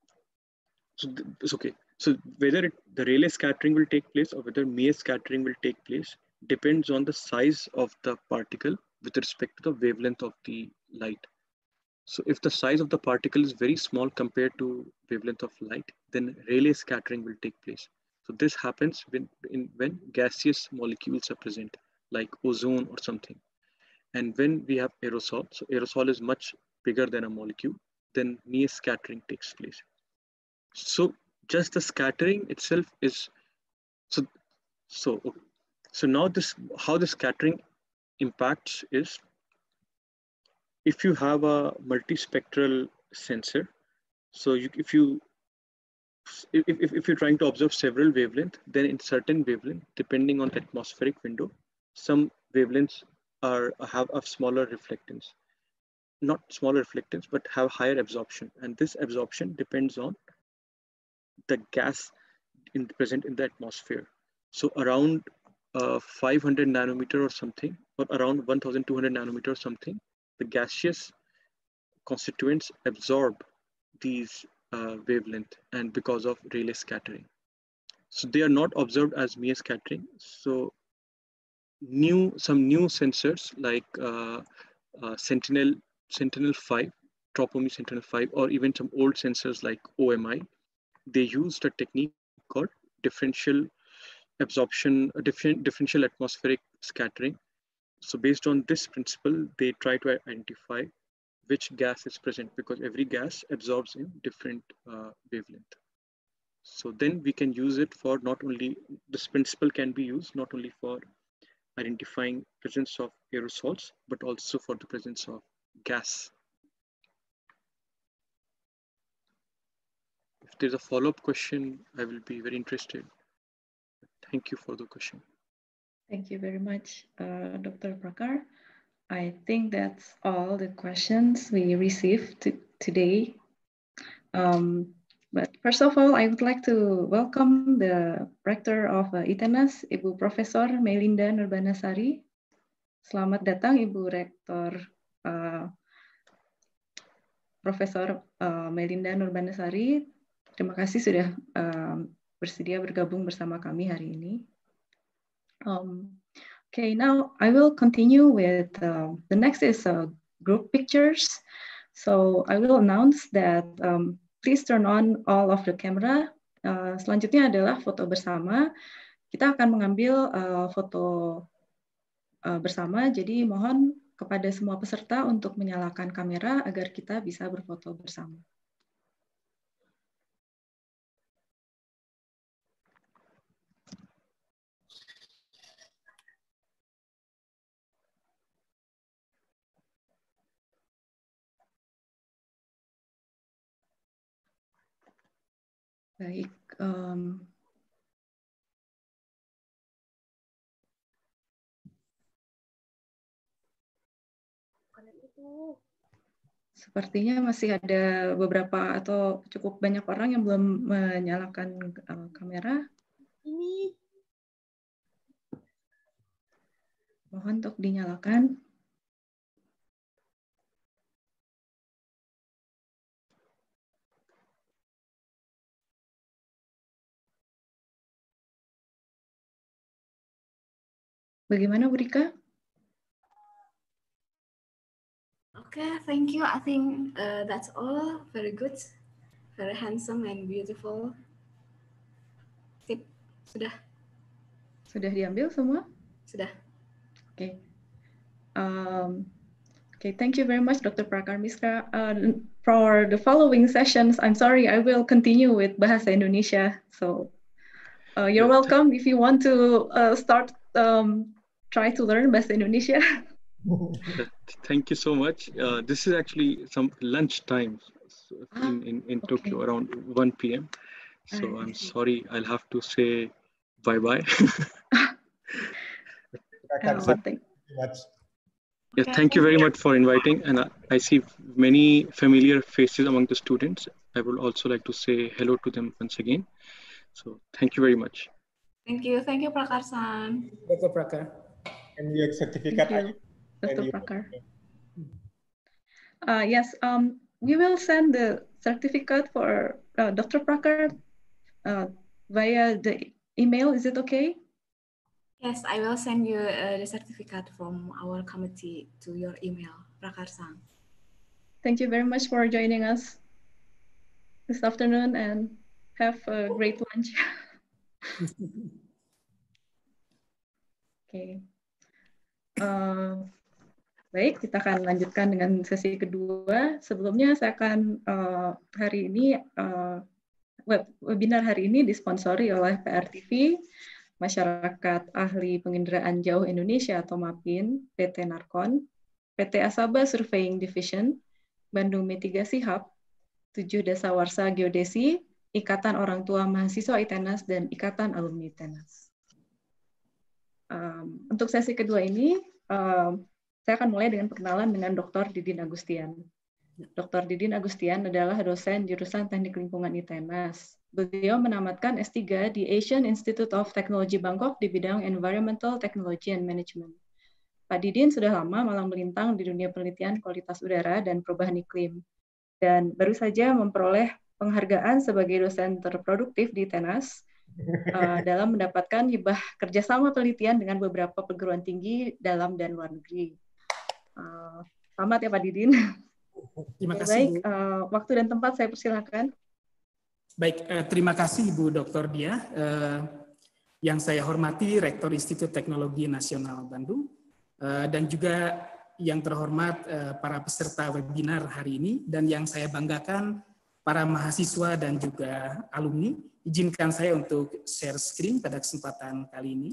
So it's okay. So whether it, the Rayleigh scattering will take place or whether Mie scattering will take place depends on the size of the particle with respect to the wavelength of the light. So if the size of the particle is very small compared to wavelength of light, then Rayleigh scattering will take place. So this happens when, in, when gaseous molecules are present, like ozone or something. And when we have aerosol, so aerosol is much bigger than a molecule, then Mie scattering takes place. So just the scattering itself is, so, so, so now this, how the scattering impacts is, if you have a multispectral sensor, so you, if you, if, if, if you're trying to observe several wavelengths, then in certain wavelength, depending on the atmospheric window, some wavelengths are have a smaller reflectance, not smaller reflectance, but have higher absorption. And this absorption depends on the gas in, present in the atmosphere. So around uh, five hundred nanometer or something, or around one thousand two hundred nanometer or something, the gaseous constituents absorb these uh, wavelength, and because of Rayleigh scattering. So they are not observed as Mie scattering. So new, some new sensors like uh, uh, Sentinel, Sentinel five, Tropomi Sentinel five, or even some old sensors like O M I, they used a technique called differential absorption, a different differential atmospheric scattering. So based on this principle, they try to identify which gas is present, because every gas absorbs in different uh, wavelength. So then we can use it for not only, this principle can be used not only for identifying presence of aerosols, but also for the presence of gas. If there's a follow-up question, I will be very interested. Thank you for the question. Thank you very much, uh, Doctor Prakar. I think that's all the questions we received today. Um, but first of all, I would like to welcome the Rector of uh, ITENAS, Ibu Profesor Melinda Nurbanasari. Selamat datang, Ibu Rektor uh, Profesor uh, Melinda Nurbanasari. Terima kasih sudah uh, bersedia bergabung bersama kami hari ini. Um, okay, now I will continue with uh, the next is uh, group pictures. So I will announce that um, please turn on all of the camera. Uh, selanjutnya adalah foto bersama. Kita akan mengambil uh, foto uh, bersama. Jadi mohon kepada semua peserta untuk menyalakan kamera agar kita bisa berfoto bersama. Baik, um, sepertinya masih ada beberapa atau cukup banyak orang yang belum menyalakan uh, kamera. Ini mohon untuk dinyalakan. Bagaimana, Bu Rika? Okay, thank you. I think uh, that's all. Very good. Very handsome and beautiful. Tip, sudah. Sudah diambil semua? Sudah. Okay. Um, okay, thank you very much, Doctor Prakar Misra. Uh, for the following sessions, I'm sorry, I will continue with Bahasa Indonesia. So uh, you're welcome if you want to uh, start, um, try to learn Bahasa Indonesia. Thank you so much. Uh, this is actually some lunch time in, in, in okay. Tokyo around one P M So I'm sorry, I'll have to say bye-bye. uh, thank you much. Yeah, thank you very much for inviting. And I, I see many familiar faces among the students. I would also like to say hello to them once again. So thank you very much. Thank you. Thank you, Prakar-san. Doctor Prakar. And your certificate. Thank you, Doctor you... Prakar. Uh, yes, um, we will send the certificate for uh, Doctor Prakar uh, via the email. Is it okay? Yes, I will send you uh, the certificate from our committee to your email, Prakar-san. Thank you very much for joining us this afternoon and have a great lunch. Oke, okay. uh, baik, kita akan lanjutkan dengan sesi kedua. Sebelumnya saya akan uh, hari ini uh, web, webinar hari ini disponsori oleh P R T V, Masyarakat Ahli Penginderaan Jauh Indonesia atau MAPIN, P T Narkon, P T Asaba Surveying Division, Bandung Mitigasi Hub, tujuh Dasawarsa Geodesi, Ikatan Orang Tua Mahasiswa ITENAS, dan Ikatan Alumni ITENAS. Um, untuk sesi kedua ini, um, saya akan mulai dengan perkenalan dengan Doktor Didin Agustian. Doktor Didin Agustian adalah dosen jurusan Teknik Lingkungan ITENAS. Beliau menamatkan S tiga di Asian Institute of Technology Bangkok di bidang Environmental Technology and Management. Pak Didin sudah lama malang melintang di dunia penelitian kualitas udara dan perubahan iklim, dan baru saja memperoleh penghargaan sebagai dosen terproduktif di ITENAS uh, dalam mendapatkan hibah kerjasama penelitian dengan beberapa perguruan tinggi dalam dan luar negeri. Uh, selamat ya Pak Didin. Terima kasih. Baik, uh, waktu dan tempat saya persilakan. Baik, uh, terima kasih Ibu Doktor Dia. Uh, yang saya hormati Rektor Institut Teknologi Nasional Bandung, uh, dan juga yang terhormat uh, para peserta webinar hari ini, dan yang saya banggakan para mahasiswa dan juga alumni. Izinkan saya untuk share screen pada kesempatan kali ini.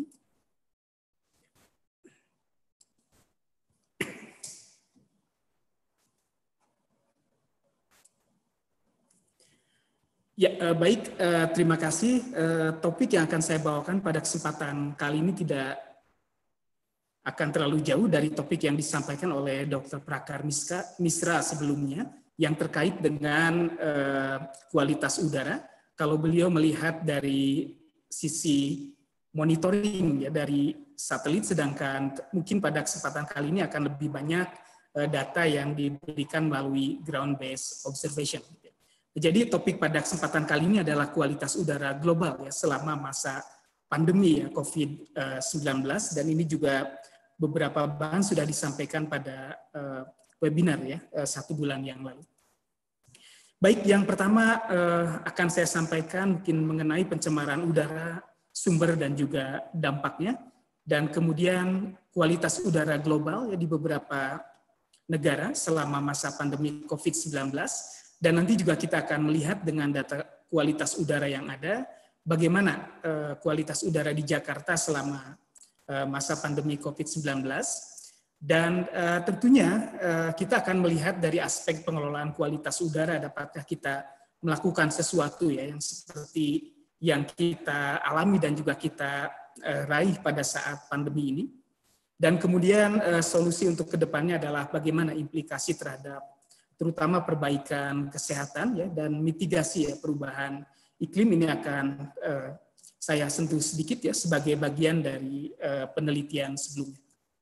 Ya, eh, baik, eh, terima kasih. Eh, topik yang akan saya bawakan pada kesempatan kali ini tidak akan terlalu jauh dari topik yang disampaikan oleh Doktor Prakar Misra sebelumnya, yang terkait dengan eh, kualitas udara. Kalau beliau melihat dari sisi monitoring ya dari satelit, sedangkan mungkin pada kesempatan kali ini akan lebih banyak eh, data yang diberikan melalui ground-based observation. Jadi topik pada kesempatan kali ini adalah kualitas udara global ya selama masa pandemi ya COVID sembilan belas, dan ini juga beberapa bahan sudah disampaikan pada uh, webinar ya uh, satu bulan yang lalu. Baik, yang pertama uh, akan saya sampaikan mungkin mengenai pencemaran udara, sumber dan juga dampaknya, dan kemudian kualitas udara global ya di beberapa negara selama masa pandemi COVID sembilan belas. Dan nanti juga kita akan melihat dengan data kualitas udara yang ada, bagaimana uh, kualitas udara di Jakarta selama uh, masa pandemi COVID sembilan belas. Dan uh, tentunya uh, kita akan melihat dari aspek pengelolaan kualitas udara, dapatkah kita melakukan sesuatu ya yang seperti yang kita alami dan juga kita uh, raih pada saat pandemi ini. Dan kemudian uh, solusi untuk kedepannya adalah bagaimana implikasi terhadap terutama perbaikan kesehatan ya dan mitigasi ya perubahan iklim. Ini akan uh, saya sentuh sedikit ya sebagai bagian dari uh, penelitian sebelumnya.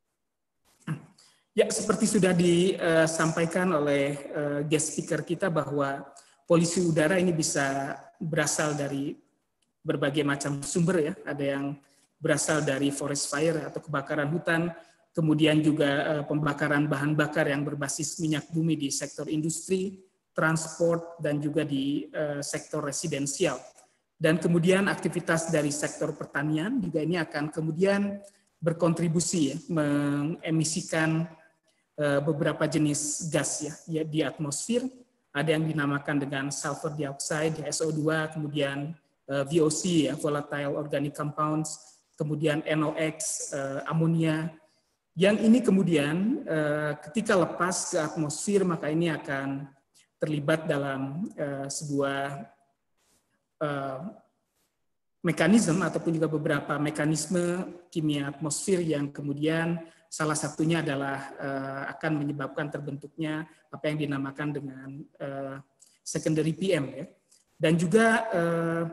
Ya, seperti sudah disampaikan oleh uh, guest speaker kita bahwa polusi udara ini bisa berasal dari berbagai macam sumber ya. Ada yang berasal dari forest fire atau kebakaran hutan, kemudian juga uh, pembakaran bahan bakar yang berbasis minyak bumi di sektor industri, transport, dan juga di uh, sektor residensial. Dan kemudian aktivitas dari sektor pertanian juga ini akan kemudian berkontribusi ya, mengemisikan uh, beberapa jenis gas ya, ya di atmosfer. Ada yang dinamakan dengan sulfur dioxide, S O dua, kemudian uh, V O C ya, volatile organic compounds, kemudian N O X, uh, amonia. Yang ini kemudian ketika lepas ke atmosfer maka ini akan terlibat dalam sebuah mekanisme ataupun juga beberapa mekanisme kimia atmosfer yang kemudian salah satunya adalah akan menyebabkan terbentuknya apa yang dinamakan dengan secondary P M ya. Dan juga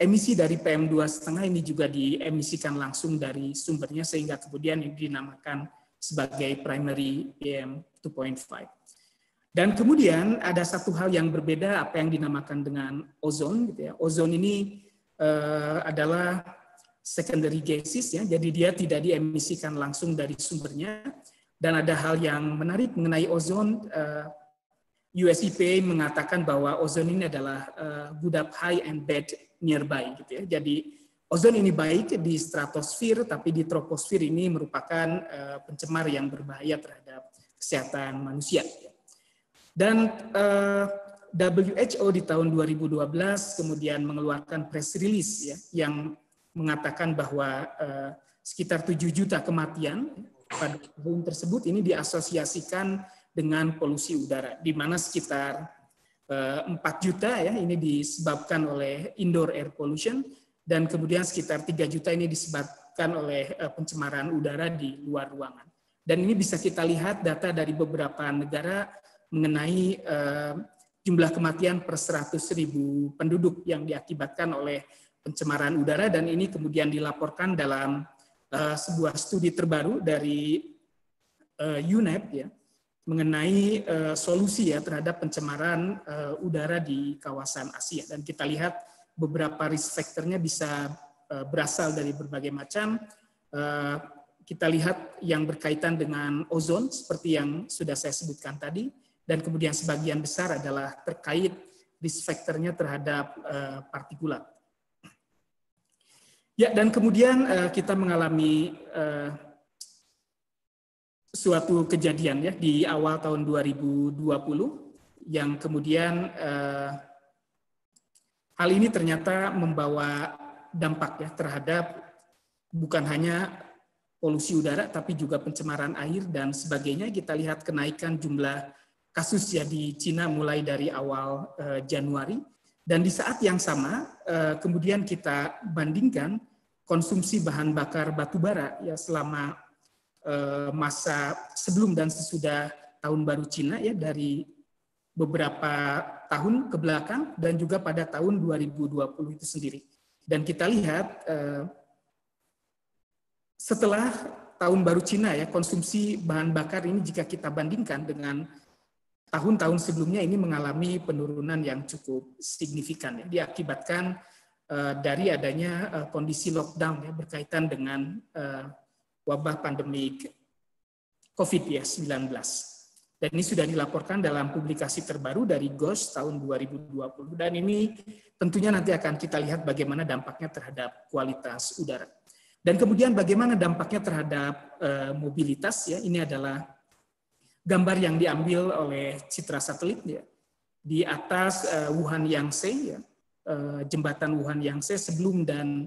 emisi dari P M dua koma lima ini juga diemisikan langsung dari sumbernya, sehingga kemudian ini dinamakan sebagai primary P M dua koma lima. Dan kemudian ada satu hal yang berbeda, apa yang dinamakan dengan ozon, gitu ya. Ozon ini uh, adalah secondary gases, ya, jadi dia tidak diemisikan langsung dari sumbernya. Dan ada hal yang menarik mengenai ozon, uh, U S E P A mengatakan bahwa ozon ini adalah uh, good up high and bad nearby, gitu ya. Jadi ozon ini baik di stratosfer, tapi di troposfer ini merupakan uh, pencemar yang berbahaya terhadap kesehatan manusia. Dan uh, W H O di tahun dua ribu dua belas kemudian mengeluarkan press release, ya, yang mengatakan bahwa uh, sekitar tujuh juta kematian pada tahun tersebut ini diasosiasikan dengan polusi udara, di mana sekitar uh, empat juta ya ini disebabkan oleh indoor air pollution, dan kemudian sekitar tiga juta ini disebabkan oleh uh, pencemaran udara di luar ruangan. Dan ini bisa kita lihat data dari beberapa negara mengenai uh, jumlah kematian per seratus ribu penduduk yang diakibatkan oleh pencemaran udara, dan ini kemudian dilaporkan dalam uh, sebuah studi terbaru dari uh, U N E P, ya, mengenai uh, solusi ya terhadap pencemaran uh, udara di kawasan Asia. Dan kita lihat beberapa risk factor-nya bisa uh, berasal dari berbagai macam. Uh, kita lihat yang berkaitan dengan ozon seperti yang sudah saya sebutkan tadi, dan kemudian sebagian besar adalah terkait risk factor-nya terhadap uh, partikulat. Ya, dan kemudian uh, kita mengalami uh, suatu kejadian ya di awal tahun dua ribu dua puluh yang kemudian uh, hal ini ternyata membawa dampak ya terhadap bukan hanya polusi udara tapi juga pencemaran air dan sebagainya. Kita lihat kenaikan jumlah kasus ya di Cina mulai dari awal uh, Januari. Dan di saat yang sama, uh, kemudian kita bandingkan konsumsi bahan bakar batu bara ya selama uh, masa sebelum dan sesudah tahun baru Cina ya dari beberapa tahun ke belakang dan juga pada tahun dua ribu dua puluh itu sendiri. Dan kita lihat uh, setelah tahun baru Cina ya konsumsi bahan bakar ini jika kita bandingkan dengan tahun-tahun sebelumnya ini mengalami penurunan yang cukup signifikan ya, diakibatkan uh, dari adanya uh, kondisi lockdown ya berkaitan dengan uh, wabah pandemi COVID sembilan belas. Dan ini sudah dilaporkan dalam publikasi terbaru dari G O S tahun dua ribu dua puluh. Dan ini tentunya nanti akan kita lihat bagaimana dampaknya terhadap kualitas udara. Dan kemudian bagaimana dampaknya terhadap uh, mobilitas ya, ini adalah gambar yang diambil oleh citra satelit ya di atas uh, Wuhan Yangtze ya uh, jembatan Wuhan Yangtze sebelum dan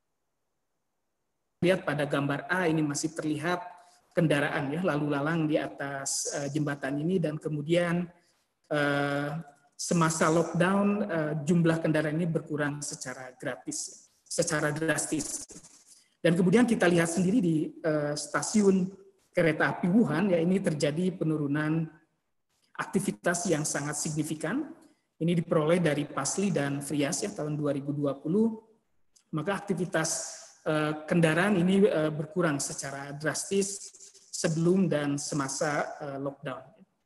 lihat pada gambar A ini masih terlihat kendaraan ya lalu lalang di atas uh, jembatan ini dan kemudian uh, semasa lockdown uh, jumlah kendaraan ini berkurang secara gratis secara drastis dan kemudian kita lihat sendiri di uh, stasiun kereta api Wuhan, ya ini terjadi penurunan aktivitas yang sangat signifikan. Ini diperoleh dari Pasli dan Frias ya tahun dua ribu dua puluh. Maka aktivitas eh, kendaraan ini eh, berkurang secara drastis sebelum dan semasa eh, lockdown.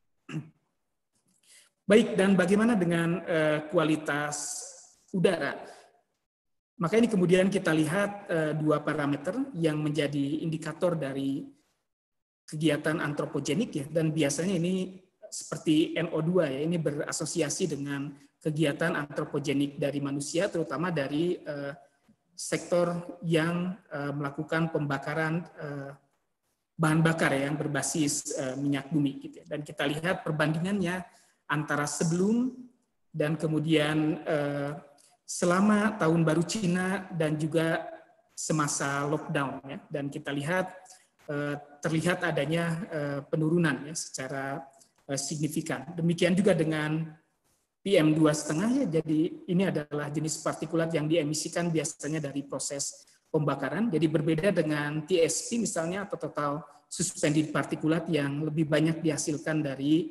Baik, dan bagaimana dengan eh, kualitas udara? Maka ini kemudian kita lihat eh, dua parameter yang menjadi indikator dari kegiatan antropogenik ya, dan biasanya ini seperti N O dua ya, ini berasosiasi dengan kegiatan antropogenik dari manusia, terutama dari uh, sektor yang uh, melakukan pembakaran uh, bahan bakar ya, yang berbasis uh, minyak bumi gitu ya. Dan kita lihat perbandingannya antara sebelum dan kemudian uh, selama tahun baru Cina dan juga semasa lockdown ya, dan kita lihat terlihat adanya penurunan ya secara signifikan. Demikian juga dengan P M dua koma lima ya, jadi ini adalah jenis partikulat yang diemisikan biasanya dari proses pembakaran. Jadi berbeda dengan T S P misalnya atau total suspended partikulat yang lebih banyak dihasilkan dari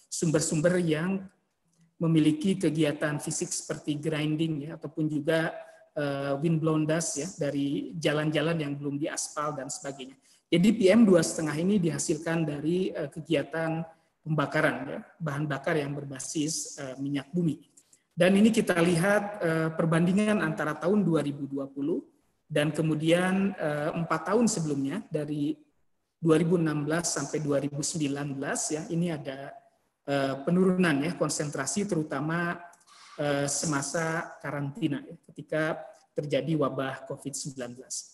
sumber-sumber yang memiliki kegiatan fisik seperti grinding ya, ataupun juga uh, windblown dust ya dari jalan-jalan yang belum diaspal dan sebagainya. Jadi P M dua koma lima ini dihasilkan dari uh, kegiatan pembakaran ya, bahan bakar yang berbasis uh, minyak bumi. Dan ini kita lihat uh, perbandingan antara tahun dua ribu dua puluh dan kemudian uh, empat tahun sebelumnya dari dua ribu enam belas sampai dua ribu sembilan belas ya, ini ada uh, penurunan ya konsentrasi terutama uh, semasa karantina ya, ketika terjadi wabah COVID sembilan belas.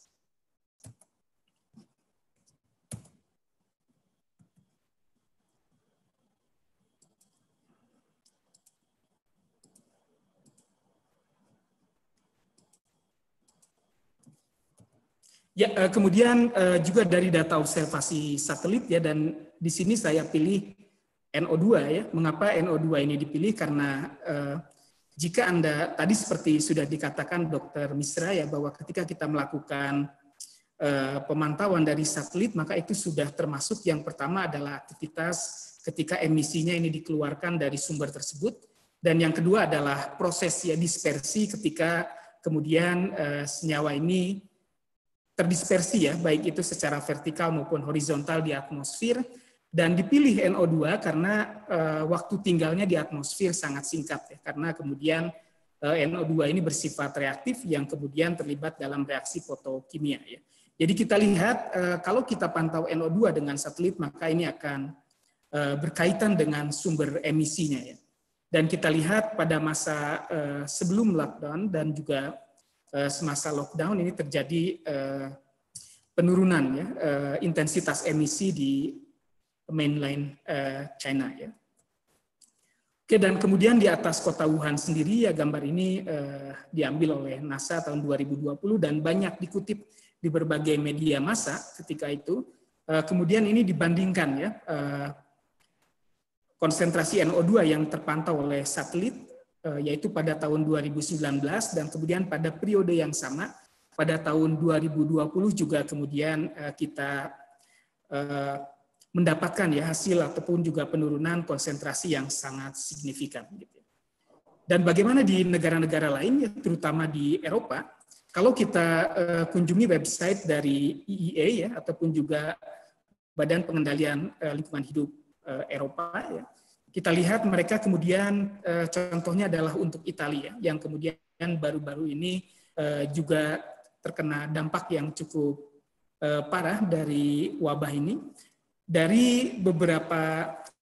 Ya, kemudian juga dari data observasi satelit ya, dan di sini saya pilih N O dua ya. Mengapa N O dua ini dipilih? Karena eh, jika Anda tadi seperti sudah dikatakan Dokter Misra ya, bahwa ketika kita melakukan eh, pemantauan dari satelit, maka itu sudah termasuk yang pertama adalah aktivitas ketika emisinya ini dikeluarkan dari sumber tersebut, dan yang kedua adalah proses ya dispersi ketika kemudian eh, senyawa ini terdispersi ya, baik itu secara vertikal maupun horizontal di atmosfer, dan dipilih N O dua karena uh, waktu tinggalnya di atmosfer sangat singkat ya, karena kemudian uh, N O dua ini bersifat reaktif yang kemudian terlibat dalam reaksi fotokimia ya. Jadi kita lihat uh, kalau kita pantau N O dua dengan satelit, maka ini akan uh, berkaitan dengan sumber emisinya ya. Dan kita lihat pada masa uh, sebelum lockdown dan juga semasa lockdown ini terjadi uh, penurunan ya uh, intensitas emisi di mainland uh, China ya. Oke, dan kemudian di atas kota Wuhan sendiri ya, gambar ini uh, diambil oleh NASA tahun dua ribu dua puluh dan banyak dikutip di berbagai media massa ketika itu. Uh, kemudian ini dibandingkan ya uh, konsentrasi N O dua yang terpantau oleh satelit yaitu pada tahun dua ribu sembilan belas, dan kemudian pada periode yang sama pada tahun dua ribu dua puluh juga kemudian kita mendapatkan ya hasil ataupun juga penurunan konsentrasi yang sangat signifikan. Dan bagaimana di negara-negara lain ya, terutama di Eropa, kalau kita kunjungi website dari E E A ya ataupun juga Badan Pengendalian Lingkungan Hidup Eropa ya, kita lihat mereka kemudian eh, contohnya adalah untuk Italia yang kemudian baru-baru ini eh, juga terkena dampak yang cukup eh, parah dari wabah ini. Dari beberapa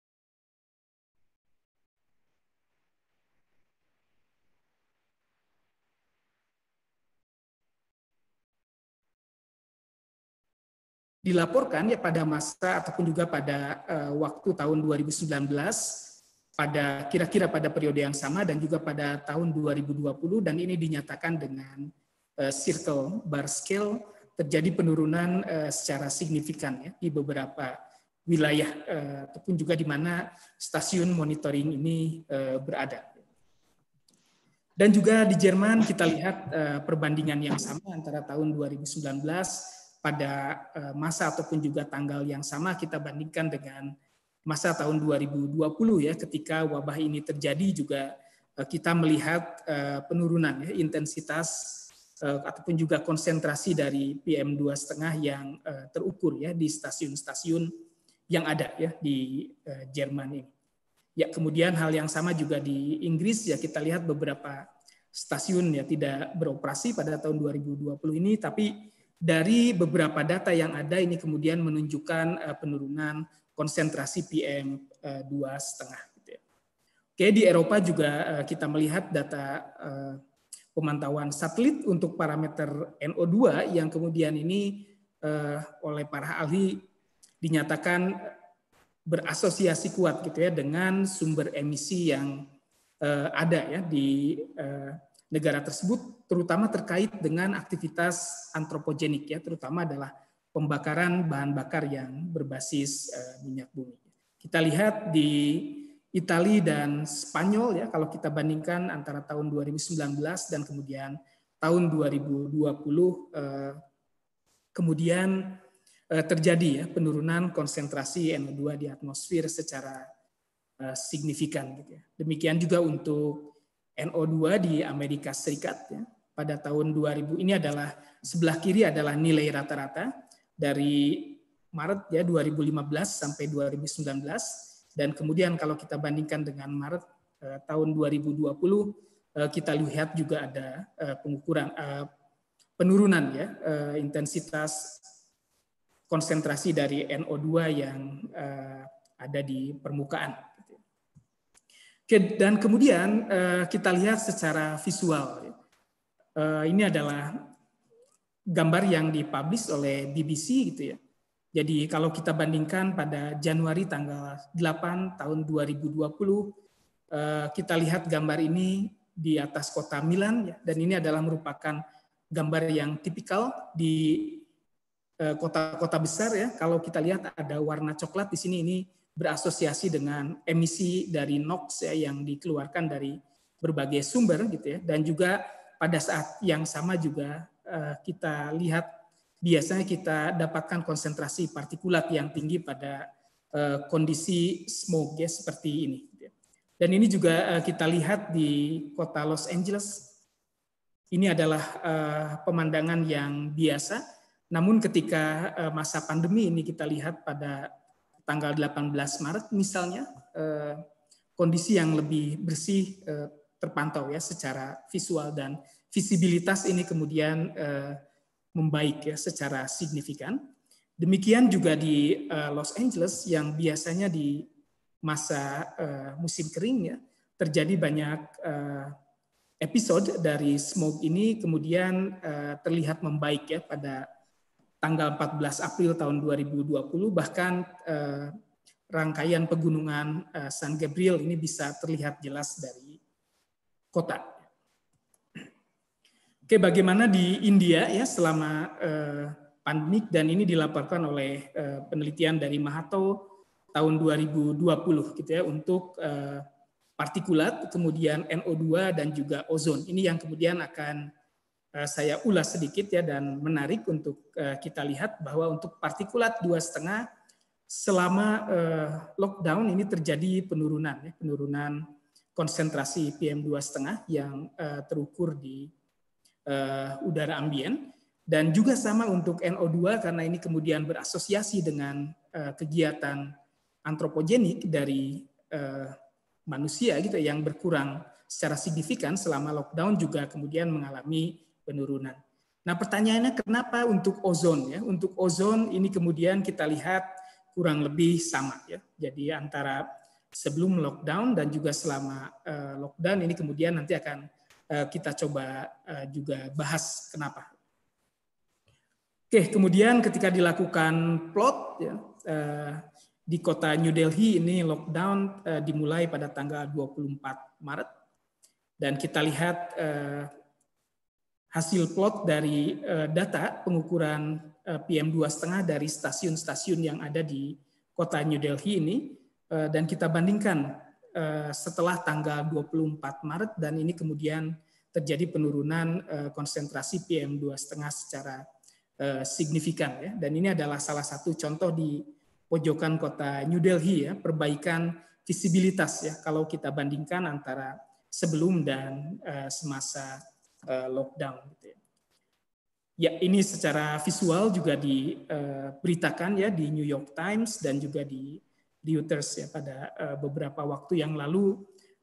dilaporkan ya pada masa ataupun juga pada uh, waktu tahun dua ribu sembilan belas, pada kira-kira pada periode yang sama dan juga pada tahun dua ribu dua puluh, dan ini dinyatakan dengan uh, circle bar scale terjadi penurunan uh, secara signifikan ya di beberapa wilayah uh, ataupun juga di mana stasiun monitoring ini uh, berada. Dan juga di Jerman kita lihat uh, perbandingan yang sama antara tahun dua ribu sembilan belas pada masa ataupun juga tanggal yang sama kita bandingkan dengan masa tahun dua ribu dua puluh ya, ketika wabah ini terjadi juga kita melihat penurunan ya, intensitas ataupun juga konsentrasi dari P M dua koma lima yang terukur ya di stasiun-stasiun yang ada ya di Jerman ini. Ya, kemudian hal yang sama juga di Inggris ya, kita lihat beberapa stasiun ya tidak beroperasi pada tahun dua ribu dua puluh ini, tapi dari beberapa data yang ada ini kemudian menunjukkan uh, penurunan konsentrasi P M dua koma lima. Gitu ya. Oke, di Eropa juga uh, kita melihat data uh, pemantauan satelit untuk parameter N O dua yang kemudian ini uh, oleh para ahli dinyatakan berasosiasi kuat gitu ya dengan sumber emisi yang uh, ada ya di uh, negara tersebut, terutama terkait dengan aktivitas antropogenik ya, terutama adalah pembakaran bahan bakar yang berbasis uh, minyak bumi. Kita lihat di Italia dan Spanyol ya, kalau kita bandingkan antara tahun dua ribu sembilan belas dan kemudian tahun dua ribu dua puluh uh, kemudian uh, terjadi ya penurunan konsentrasi N O dua di atmosfer secara uh, signifikan gitu ya. Demikian juga untuk N O dua di Amerika Serikat ya. pada tahun dua ribu. Ini adalah sebelah kiri adalah nilai rata-rata dari Maret ya dua ribu lima belas sampai dua ribu sembilan belas, dan kemudian kalau kita bandingkan dengan Maret eh, tahun dua ribu dua puluh, eh, kita lihat juga ada eh, pengukuran eh, penurunan ya eh, intensitas konsentrasi dari N O dua yang eh, ada di permukaan. Oke, dan kemudian eh, kita lihat secara visual. Eh, ini adalah gambar yang dipublish oleh B B C gitu ya. Jadi kalau kita bandingkan pada Januari tanggal delapan tahun dua ribu dua puluh, eh, kita lihat gambar ini di atas kota Milan ya, dan ini adalah merupakan gambar yang tipikal di kota-kota besar ya. Kalau kita lihat ada warna coklat di sini, ini berasosiasi dengan emisi dari NOx ya yang dikeluarkan dari berbagai sumber gitu ya. Dan juga pada saat yang sama juga uh, kita lihat biasanya kita dapatkan konsentrasi partikulat yang tinggi pada uh, kondisi smoke ya seperti ini. Gitu ya. Dan ini juga uh, kita lihat di kota Los Angeles. Ini adalah uh, pemandangan yang biasa. Namun ketika uh, masa pandemi ini kita lihat pada tanggal delapan belas Maret misalnya, eh, kondisi yang lebih bersih eh, terpantau ya secara visual, dan visibilitas ini kemudian eh, membaik ya secara signifikan. Demikian juga di eh, Los Angeles yang biasanya di masa eh, musim kering ya terjadi banyak eh, episode dari smoke ini kemudian eh, terlihat membaik ya pada tanggal empat belas April tahun dua ribu dua puluh, bahkan eh, rangkaian pegunungan eh, San Gabriel ini bisa terlihat jelas dari kota. Oke, bagaimana di India ya selama eh, pandemik, dan ini dilaporkan oleh eh, penelitian dari Mahato tahun dua ribu dua puluh gitu ya untuk eh, partikulat, kemudian N O dua dan juga ozon. Ini yang kemudian akan saya ulas sedikit ya, dan menarik untuk kita lihat bahwa untuk partikulat dua koma lima selama lockdown ini terjadi penurunan ya, penurunan konsentrasi P M dua koma lima yang terukur di udara ambien, dan juga sama untuk N O dua karena ini kemudian berasosiasi dengan kegiatan antropogenik dari manusia gitu yang berkurang secara signifikan selama lockdown juga kemudian mengalami penurunan. Nah, pertanyaannya kenapa untuk ozon ya? Untuk ozon ini kemudian kita lihat kurang lebih sama ya. Jadi antara sebelum lockdown dan juga selama uh, lockdown ini kemudian nanti akan uh, kita coba uh, juga bahas kenapa. Oke, kemudian ketika dilakukan plot ya, uh, di kota New Delhi ini lockdown uh, dimulai pada tanggal dua puluh empat Maret, dan kita lihat uh, hasil plot dari uh, data pengukuran uh, P M dua koma lima dari stasiun-stasiun yang ada di kota New Delhi ini, uh, dan kita bandingkan uh, setelah tanggal dua puluh empat Maret, dan ini kemudian terjadi penurunan uh, konsentrasi P M dua koma lima secara uh, signifikan ya. Dan ini adalah salah satu contoh di pojokan kota New Delhi ya, perbaikan visibilitas ya kalau kita bandingkan antara sebelum dan uh, semasa lockdown gitu ya. Ya, ini secara visual juga diberitakan ya di New York Times dan juga di Reuters ya pada beberapa waktu yang lalu.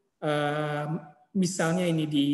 Misalnya ini di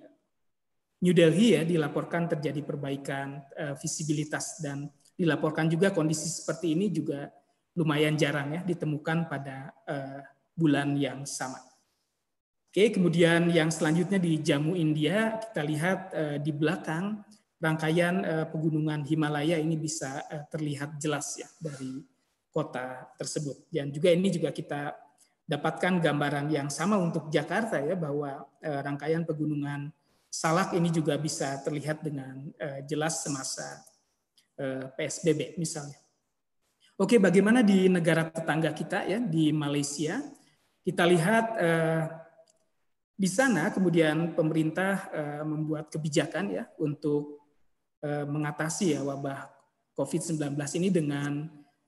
New Delhi ya dilaporkan terjadi perbaikan visibilitas, dan dilaporkan juga kondisi seperti ini juga lumayan jarang ya ditemukan pada bulan yang sama. Oke, kemudian yang selanjutnya di Jammu, India, kita lihat uh, di belakang rangkaian uh, pegunungan Himalaya ini bisa uh, terlihat jelas ya dari kota tersebut. Dan juga ini juga kita dapatkan gambaran yang sama untuk Jakarta ya, bahwa uh, rangkaian pegunungan Salak ini juga bisa terlihat dengan uh, jelas semasa uh, P S B B misalnya. Oke, bagaimana di negara tetangga kita ya, di Malaysia? Kita lihat uh, di sana kemudian pemerintah uh, membuat kebijakan ya untuk uh, mengatasi ya wabah COVID sembilan belas ini dengan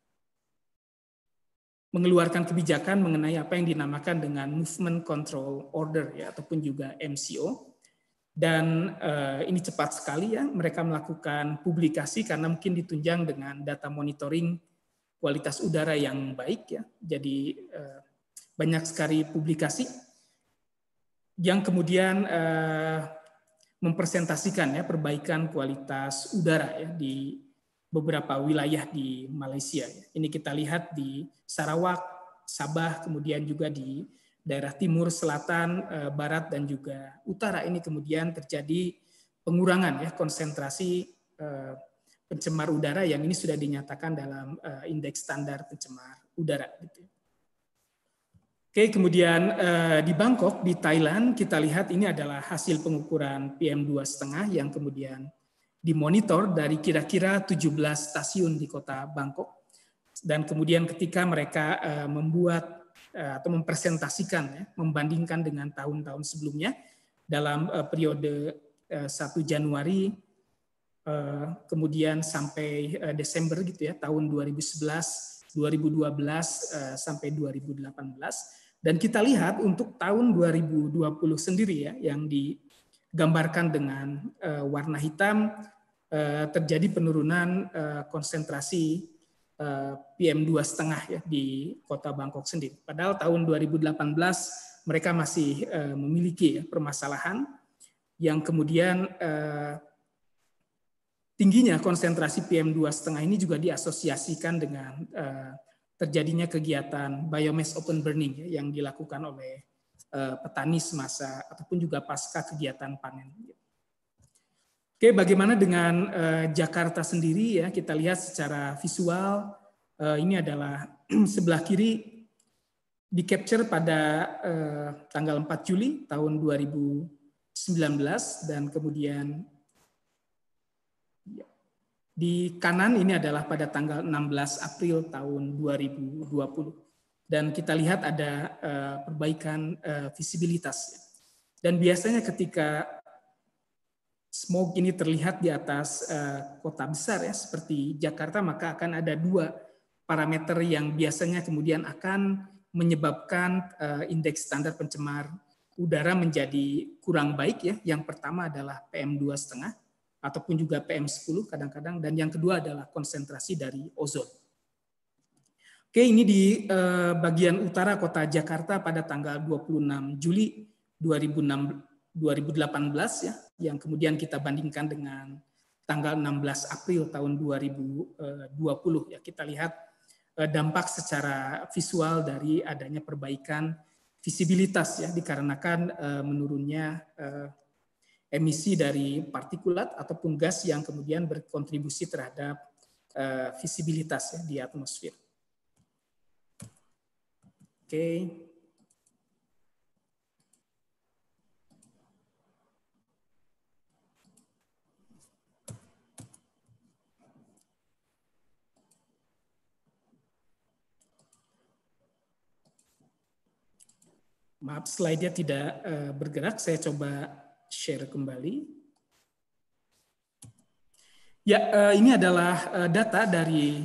mengeluarkan kebijakan mengenai apa yang dinamakan dengan Movement Control Order ya, ataupun juga M C O. Dan uh, ini cepat sekali ya, mereka melakukan publikasi karena mungkin ditunjang dengan data monitoring kualitas udara yang baik ya. Jadi uh, banyak sekali publikasi yang kemudian uh, mempresentasikan ya perbaikan kualitas udara ya di beberapa wilayah di Malaysia. Ini kita lihat di Sarawak, Sabah, kemudian juga di daerah timur, selatan, barat, dan juga utara. Ini kemudian terjadi pengurangan ya konsentrasi pencemar udara yang ini sudah dinyatakan dalam indeks standar pencemar udara. Oke, kemudian di Bangkok, di Thailand, kita lihat ini adalah hasil pengukuran P M dua koma lima yang kemudian dimonitor dari kira-kira tujuh belas stasiun di kota Bangkok. Dan kemudian ketika mereka membuat atau mempresentasikan ya, membandingkan dengan tahun-tahun sebelumnya dalam uh, periode uh, satu Januari uh, kemudian sampai uh, Desember gitu ya, tahun dua ribu sebelas, dua ribu dua belas uh, sampai dua ribu delapan belas, dan kita lihat untuk tahun dua ribu dua puluh sendiri ya yang digambarkan dengan uh, warna hitam, uh, terjadi penurunan uh, konsentrasi P M dua koma lima ya di kota Bangkok sendiri. Padahal tahun dua ribu delapan belas mereka masih uh, memiliki ya, permasalahan yang kemudian uh, tingginya konsentrasi P M dua koma lima ini juga diasosiasikan dengan uh, terjadinya kegiatan biomass open burning ya, yang dilakukan oleh uh, petani semasa ataupun juga pasca kegiatan panen. Oke, bagaimana dengan uh, Jakarta sendiri ya? Kita lihat secara visual, uh, ini adalah sebelah kiri di capture pada uh, tanggal empat Juli tahun dua ribu sembilan belas, dan kemudian di kanan ini adalah pada tanggal enam belas April tahun dua ribu dua puluh. Dan kita lihat ada uh, perbaikan uh, visibilitas. Dan biasanya ketika smoke ini terlihat di atas uh, kota besar ya seperti Jakarta, maka akan ada dua parameter yang biasanya kemudian akan menyebabkan uh, indeks standar pencemar udara menjadi kurang baik ya. Yang pertama adalah P M dua koma lima ataupun juga P M sepuluh kadang-kadang, dan yang kedua adalah konsentrasi dari ozon. Oke, ini di uh, bagian utara kota Jakarta pada tanggal dua puluh enam Juli dua ribu delapan belas ya, yang kemudian kita bandingkan dengan tanggal enam belas April tahun dua ribu dua puluh ya. Kita lihat dampak secara visual dari adanya perbaikan visibilitas ya, dikarenakan menurunnya emisi dari partikulat ataupun gas yang kemudian berkontribusi terhadap visibilitas ya di atmosfer. Oke. Okay. Maaf, slide-nya tidak uh, bergerak. Saya coba share kembali. Ya, uh, ini adalah uh, data dari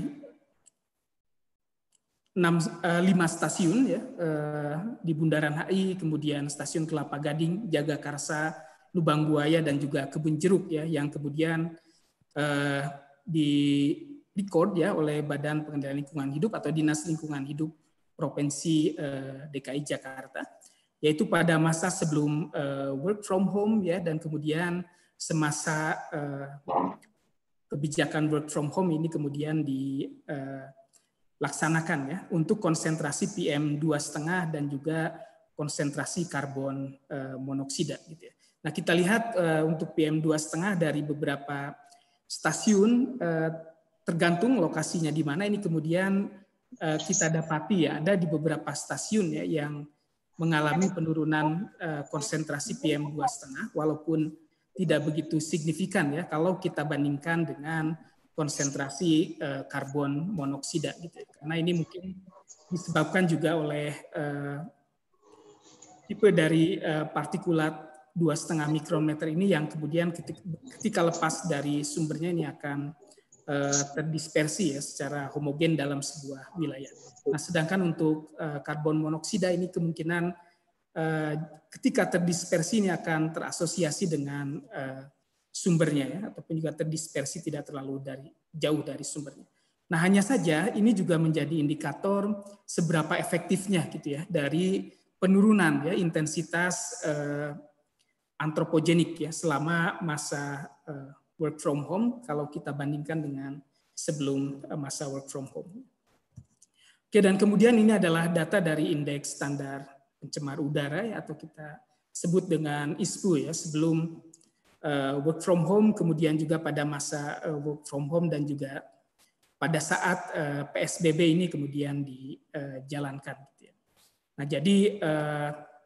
enam, uh, lima stasiun ya, uh, di Bundaran H I, kemudian stasiun Kelapa Gading, Jagakarsa, Lubang Buaya, dan juga Kebun Jeruk ya, yang kemudian uh, di record ya oleh Badan Pengendalian Lingkungan Hidup atau Dinas Lingkungan Hidup Provinsi uh, D K I Jakarta, yaitu pada masa sebelum uh, work from home ya, dan kemudian semasa uh, kebijakan work from home ini kemudian dilaksanakan uh, ya untuk konsentrasi P M dua koma lima dan juga konsentrasi karbon uh, monoksida gitu ya. Nah, kita lihat uh, untuk P M dua koma lima dari beberapa stasiun uh, tergantung lokasinya di mana, ini kemudian uh, kita dapati ya ada di beberapa stasiun ya yang mengalami penurunan uh, konsentrasi P M dua koma lima walaupun tidak begitu signifikan ya kalau kita bandingkan dengan konsentrasi uh, karbon monoksida gitu ya. Karena ini mungkin disebabkan juga oleh uh, tipe dari uh, partikulat dua koma lima mikrometer ini yang kemudian ketika, ketika lepas dari sumbernya ini akan uh, terdispersi ya secara homogen dalam sebuah wilayah. Nah, sedangkan untuk uh, karbon monoksida ini kemungkinan uh, ketika terdispersi ini akan terasosiasi dengan uh, sumbernya ya, ataupun juga terdispersi tidak terlalu dari jauh dari sumbernya. Nah, hanya saja ini juga menjadi indikator seberapa efektifnya gitu ya dari penurunan ya intensitas uh, antropogenik ya selama masa uh, work from home kalau kita bandingkan dengan sebelum uh, masa work from home. Oke, dan kemudian ini adalah data dari indeks standar pencemar udara ya, atau kita sebut dengan I S P U ya, sebelum uh, work from home, kemudian juga pada masa uh, work from home dan juga pada saat uh, P S B B ini kemudian dijalankan. Uh, gitu ya. Nah, jadi uh,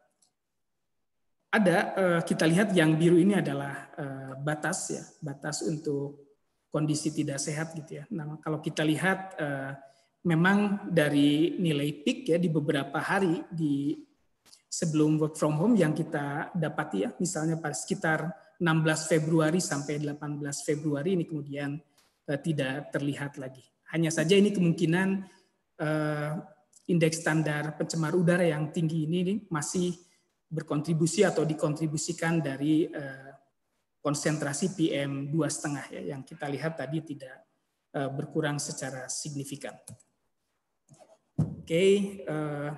ada uh, kita lihat yang biru ini adalah uh, batas ya, batas untuk kondisi tidak sehat gitu ya. Nah, kalau kita lihat uh, memang dari nilai peak ya di beberapa hari di sebelum work from home yang kita dapati ya, misalnya pada sekitar enam belas Februari sampai delapan belas Februari ini kemudian tidak terlihat lagi. Hanya saja ini kemungkinan uh, indeks standar pencemar udara yang tinggi ini masih berkontribusi atau dikontribusikan dari uh, konsentrasi P M dua koma lima ya, yang kita lihat tadi tidak uh, berkurang secara signifikan. Oke, okay, uh,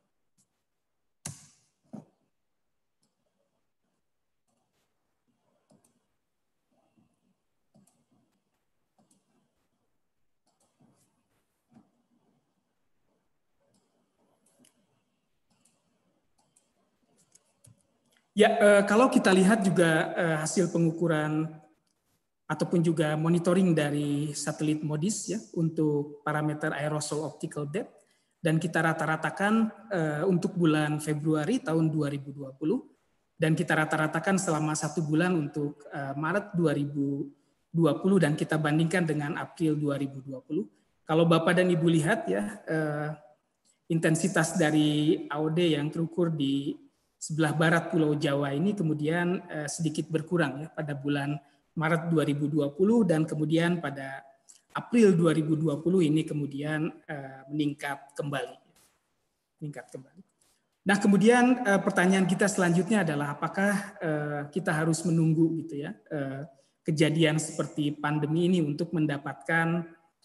Ya, eh, kalau kita lihat juga eh, hasil pengukuran ataupun juga monitoring dari satelit MODIS ya untuk parameter aerosol optical depth, dan kita rata-ratakan eh, untuk bulan Februari tahun dua ribu dua puluh dan kita rata-ratakan selama satu bulan untuk eh, Maret dua ribu dua puluh dan kita bandingkan dengan April dua ribu dua puluh. Kalau Bapak dan Ibu lihat ya eh, intensitas dari A O D yang terukur di sebelah barat Pulau Jawa ini kemudian eh, sedikit berkurang ya pada bulan Maret dua ribu dua puluh dan kemudian pada April dua ribu dua puluh ini kemudian eh, meningkat kembali. Meningkat kembali. Nah, kemudian eh, pertanyaan kita selanjutnya adalah apakah eh, kita harus menunggu gitu ya eh, kejadian seperti pandemi ini untuk mendapatkan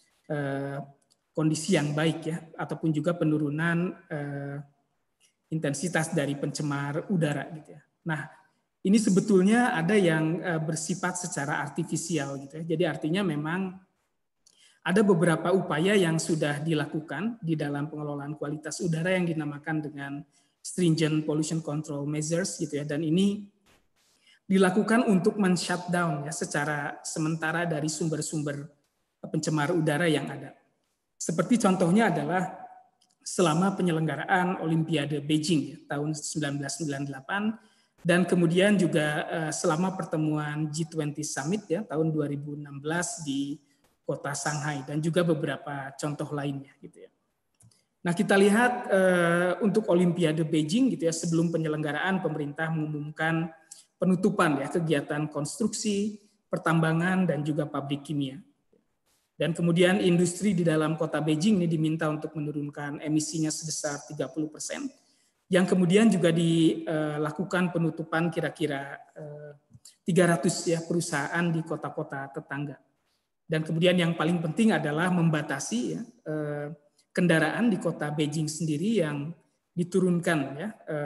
eh, kondisi yang baik ya ataupun juga penurunan eh, intensitas dari pencemar udara gitu ya. Nah, ini sebetulnya ada yang bersifat secara artifisial gitu ya. Jadi artinya memang ada beberapa upaya yang sudah dilakukan di dalam pengelolaan kualitas udara yang dinamakan dengan stringent pollution control measures gitu ya. Dan ini dilakukan untuk men-shutdown ya secara sementara dari sumber-sumber pencemar udara yang ada. Seperti contohnya adalah selama penyelenggaraan Olimpiade Beijing ya, tahun seribu sembilan ratus sembilan puluh delapan dan kemudian juga uh, selama pertemuan G dua puluh Summit ya tahun dua ribu enam belas di kota Shanghai dan juga beberapa contoh lainnya gitu ya. Nah, kita lihat uh, untuk Olimpiade Beijing gitu ya, sebelum penyelenggaraan pemerintah mengumumkan penutupan ya kegiatan konstruksi, pertambangan dan juga pabrik kimia. Dan kemudian industri di dalam kota Beijing ini diminta untuk menurunkan emisinya sebesar tiga puluh persen. Yang kemudian juga dilakukan penutupan kira-kira tiga ratus ya perusahaan di kota-kota tetangga. Dan kemudian yang paling penting adalah membatasi ya kendaraan di kota Beijing sendiri yang diturunkan ya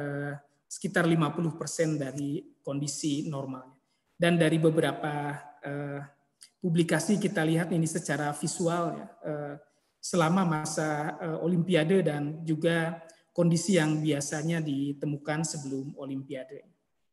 sekitar lima puluh persen dari kondisi normalnya. Dan dari beberapa publikasi kita lihat ini secara visual ya, selama masa Olimpiade dan juga kondisi yang biasanya ditemukan sebelum Olimpiade.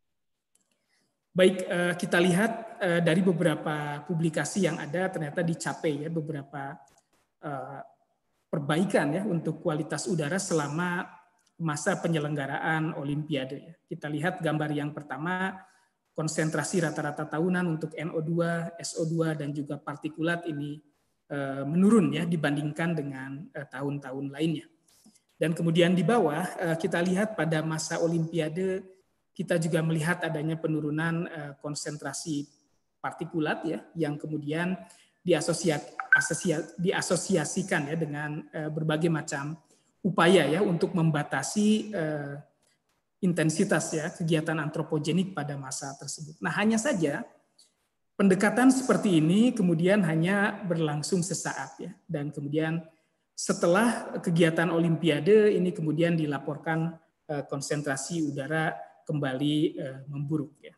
Baik, kita lihat dari beberapa publikasi yang ada ternyata dicapai ya beberapa perbaikan ya untuk kualitas udara selama masa penyelenggaraan Olimpiade. Kita lihat gambar yang pertama, konsentrasi rata-rata tahunan untuk N O dua, S O dua, dan juga partikulat ini e, menurun ya dibandingkan dengan e, tahun-tahun lainnya. Dan kemudian di bawah e, kita lihat pada masa Olimpiade kita juga melihat adanya penurunan e, konsentrasi partikulat ya yang kemudian diasosiasi, diasosiasikan ya dengan e, berbagai macam upaya ya untuk membatasi e, intensitas ya kegiatan antropogenik pada masa tersebut. Nah, hanya saja pendekatan seperti ini kemudian hanya berlangsung sesaat ya, dan kemudian setelah kegiatan Olimpiade ini kemudian dilaporkan eh, konsentrasi udara kembali eh, memburuk ya.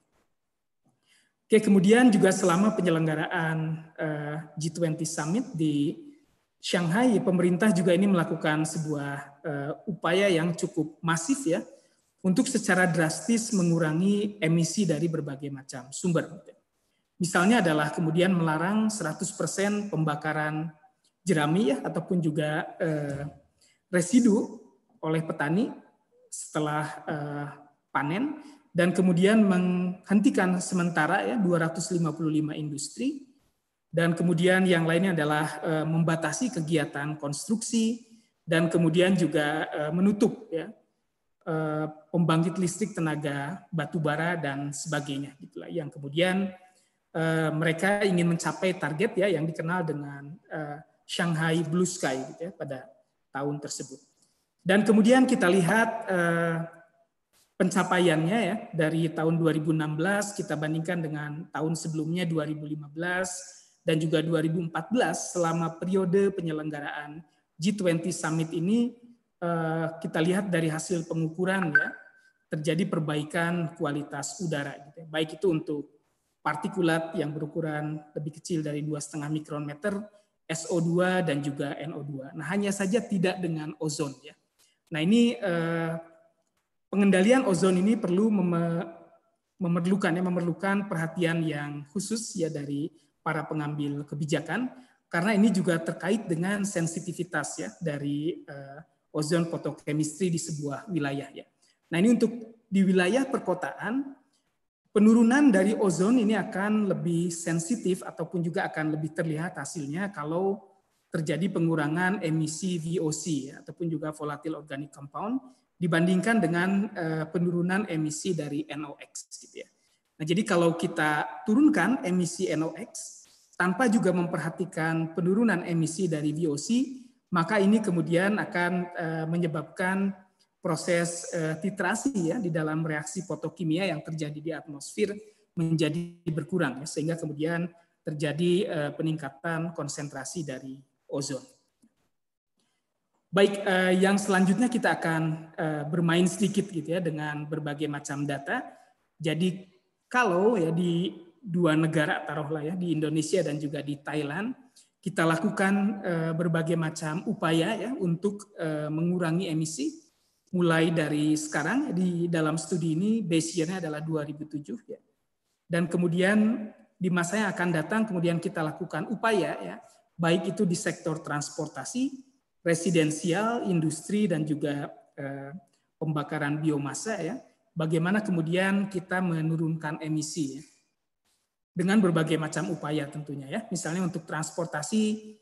Oke, kemudian juga selama penyelenggaraan eh, G dua puluh Summit di Shanghai, pemerintah juga ini melakukan sebuah eh, upaya yang cukup masif ya untuk secara drastis mengurangi emisi dari berbagai macam sumber. Misalnya adalah kemudian melarang seratus persen pembakaran jerami ya, ataupun juga eh, residu oleh petani setelah eh, panen, dan kemudian menghentikan sementara ya dua ratus lima puluh lima industri, dan kemudian yang lainnya adalah eh, membatasi kegiatan konstruksi, dan kemudian juga eh, menutup ya eh, pembangkit listrik tenaga batu bara dan sebagainya gitulah, yang kemudian eh, mereka ingin mencapai target ya yang dikenal dengan eh, Shanghai Blue Sky gitu ya pada tahun tersebut. Dan kemudian kita lihat eh, pencapaiannya ya dari tahun dua ribu enam belas kita bandingkan dengan tahun sebelumnya dua ribu lima belas dan juga dua ribu empat belas, selama periode penyelenggaraan G dua puluh Summit ini eh, kita lihat dari hasil pengukuran ya terjadi perbaikan kualitas udara gitu ya. Baik itu untuk partikulat yang berukuran lebih kecil dari dua koma lima mikrometer, S O dua dan juga N O dua. Nah, hanya saja tidak dengan ozon ya. Nah, ini eh, pengendalian ozon ini perlu memerlukan ya memerlukan perhatian yang khusus ya dari para pengambil kebijakan, karena ini juga terkait dengan sensitivitas ya dari eh, ozon photochemistry di sebuah wilayah ya. Nah, ini untuk di wilayah perkotaan, penurunan dari ozon ini akan lebih sensitif ataupun juga akan lebih terlihat hasilnya kalau terjadi pengurangan emisi V O C ya, ataupun juga volatile organic compound dibandingkan dengan uh, penurunan emisi dari N O X gitu ya. Nah, jadi kalau kita turunkan emisi N O X tanpa juga memperhatikan penurunan emisi dari V O C, maka ini kemudian akan uh, menyebabkan proses uh, titrasi ya di dalam reaksi fotokimia yang terjadi di atmosfer menjadi berkurang ya, sehingga kemudian terjadi uh, peningkatan konsentrasi dari ozon. Baik, uh, yang selanjutnya kita akan uh, bermain sedikit gitu ya dengan berbagai macam data. Jadi kalau ya di dua negara taruhlah ya di Indonesia dan juga di Thailand, kita lakukan uh, berbagai macam upaya ya untuk uh, mengurangi emisi. Mulai dari sekarang di dalam studi ini base year-nya adalah dua ribu tujuh ya. Dan kemudian di masa yang akan datang kemudian kita lakukan upaya ya, baik itu di sektor transportasi, residensial, industri dan juga eh, pembakaran biomasa ya. Bagaimana kemudian kita menurunkan emisi ya. Dengan berbagai macam upaya tentunya ya. Misalnya untuk transportasi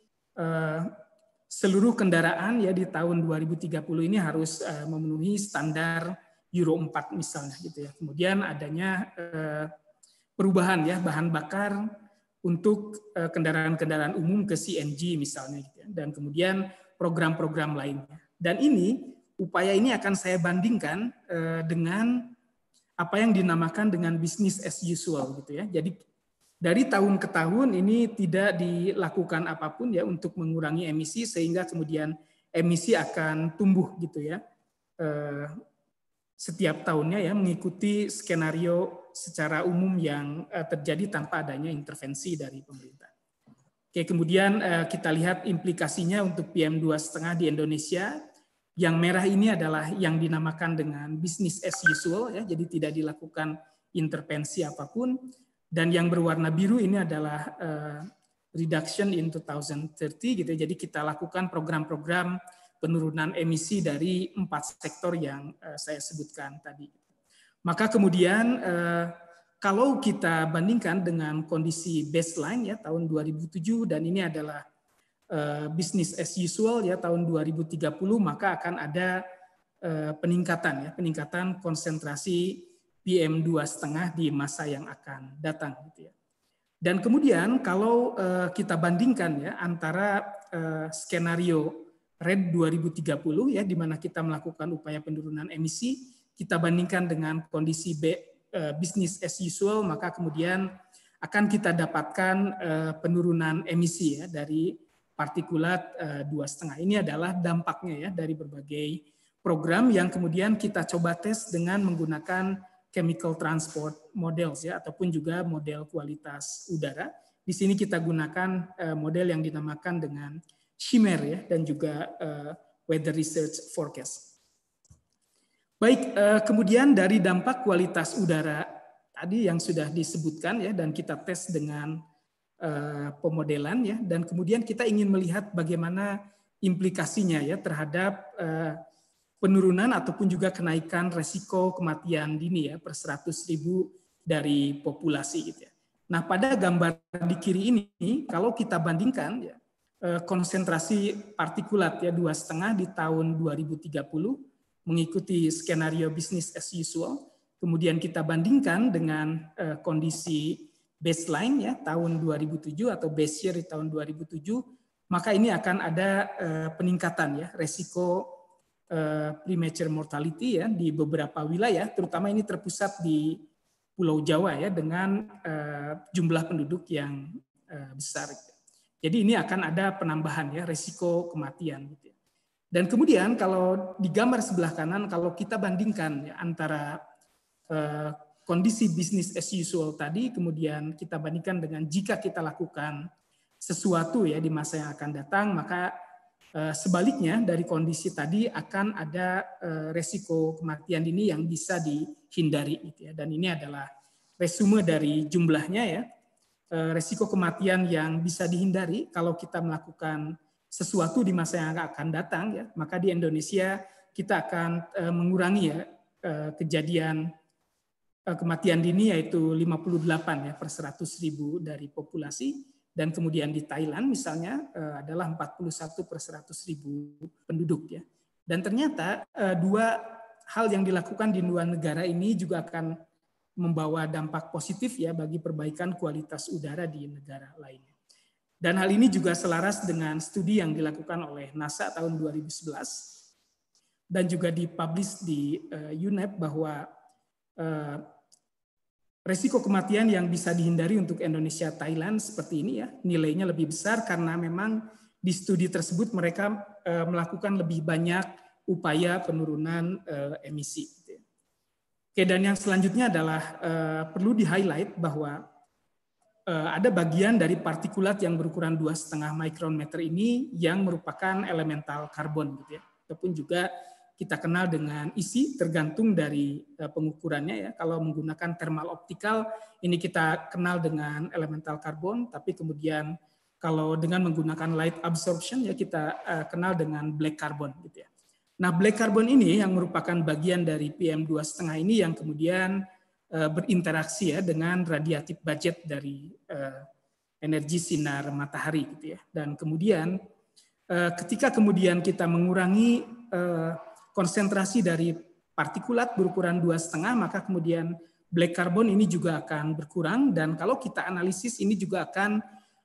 eh, seluruh kendaraan ya di tahun dua ribu tiga puluh ini harus uh, memenuhi standar Euro empat misalnya gitu ya. Kemudian adanya uh, perubahan ya bahan bakar untuk uh, kendaraan-kendaraan umum ke C N G misalnya gitu ya. Dan kemudian program-program lainnya. Dan ini upaya ini akan saya bandingkan uh, dengan apa yang dinamakan dengan business as usual gitu ya. Jadi dari tahun ke tahun ini tidak dilakukan apapun ya untuk mengurangi emisi, sehingga kemudian emisi akan tumbuh gitu ya eh, setiap tahunnya ya mengikuti skenario secara umum yang eh, terjadi tanpa adanya intervensi dari pemerintah. Oke, kemudian eh, kita lihat implikasinya untuk P M dua koma lima di Indonesia. Yang merah ini adalah yang dinamakan dengan business as usual ya, jadi tidak dilakukan intervensi apapun. Dan yang berwarna biru ini adalah uh, reduction in dua ribu tiga puluh gitu. Jadi kita lakukan program-program penurunan emisi dari empat sektor yang uh, saya sebutkan tadi. Maka kemudian uh, kalau kita bandingkan dengan kondisi baseline ya tahun dua ribu tujuh dan ini adalah uh, business as usual ya tahun dua ribu tiga puluh, maka akan ada uh, peningkatan ya, peningkatan konsentrasi P M dua koma lima di masa yang akan datang gitu ya. Dan kemudian kalau uh, kita bandingkan ya antara uh, skenario R E D dua ribu tiga puluh ya di mana kita melakukan upaya penurunan emisi kita bandingkan dengan kondisi B, uh, business as usual, maka kemudian akan kita dapatkan uh, penurunan emisi ya dari partikulat uh, dua koma lima. Ini adalah dampaknya ya dari berbagai program yang kemudian kita coba tes dengan menggunakan chemical transport models ya, ataupun juga model kualitas udara. Di sini kita gunakan uh, model yang dinamakan dengan SHIMER ya, dan juga uh, Weather Research Forecast. Baik, uh, kemudian dari dampak kualitas udara tadi yang sudah disebutkan ya, dan kita tes dengan uh, pemodelan ya, dan kemudian kita ingin melihat bagaimana implikasinya ya terhadap uh, penurunan ataupun juga kenaikan resiko kematian dini ya per seratus ribu dari populasi gitu ya. Nah, pada gambar di kiri ini kalau kita bandingkan ya konsentrasi partikulat ya dua koma lima di tahun dua ribu tiga puluh mengikuti skenario business as usual, kemudian kita bandingkan dengan uh, kondisi baseline ya tahun dua ribu tujuh atau base year di tahun dua ribu tujuh, maka ini akan ada uh, peningkatan ya resiko uh, premature mortality ya di beberapa wilayah, terutama ini terpusat di Pulau Jawa ya dengan uh, jumlah penduduk yang uh, besar. Jadi ini akan ada penambahan ya resiko kematian gitu ya. Dan kemudian kalau di gambar sebelah kanan kalau kita bandingkan ya antara uh, kondisi business as usual tadi kemudian kita bandingkan dengan jika kita lakukan sesuatu ya di masa yang akan datang, maka uh, sebaliknya dari kondisi tadi akan ada uh, resiko kematian ini yang bisa dihindari gitu ya. Dan ini adalah resume dari jumlahnya ya. Resiko kematian yang bisa dihindari kalau kita melakukan sesuatu di masa yang akan datang ya, maka di Indonesia kita akan mengurangi ya kejadian kematian dini yaitu lima puluh delapan ya per seratus ribu dari populasi, dan kemudian di Thailand misalnya adalah empat puluh satu per seratus ribu penduduk ya. Dan ternyata dua hal yang dilakukan di dua negara ini juga akan membawa dampak positif ya bagi perbaikan kualitas udara di negara lainnya. Dan hal ini juga selaras dengan studi yang dilakukan oleh NASA tahun dua ribu sebelas dan juga dipublish di uh, U N E P bahwa uh, resiko kematian yang bisa dihindari untuk Indonesia Thailand seperti ini ya, nilainya lebih besar karena memang di studi tersebut mereka uh, melakukan lebih banyak upaya penurunan uh, emisi. Oke, dan yang selanjutnya adalah uh, perlu di-highlight bahwa uh, ada bagian dari partikulat yang berukuran dua koma lima mikrometer ini yang merupakan elemental karbon gitu ya. Ataupun juga kita kenal dengan isi tergantung dari uh, pengukurannya ya. Kalau menggunakan thermal optical ini kita kenal dengan elemental karbon, tapi kemudian kalau dengan menggunakan light absorption ya kita uh, kenal dengan black carbon gitu ya. Nah, black carbon ini yang merupakan bagian dari P M dua koma lima ini yang kemudian uh, berinteraksi ya dengan radiative budget dari uh, energi sinar matahari gitu ya. Dan kemudian uh, ketika kemudian kita mengurangi uh, konsentrasi dari partikulat berukuran dua koma lima, maka kemudian black carbon ini juga akan berkurang, dan kalau kita analisis ini juga akan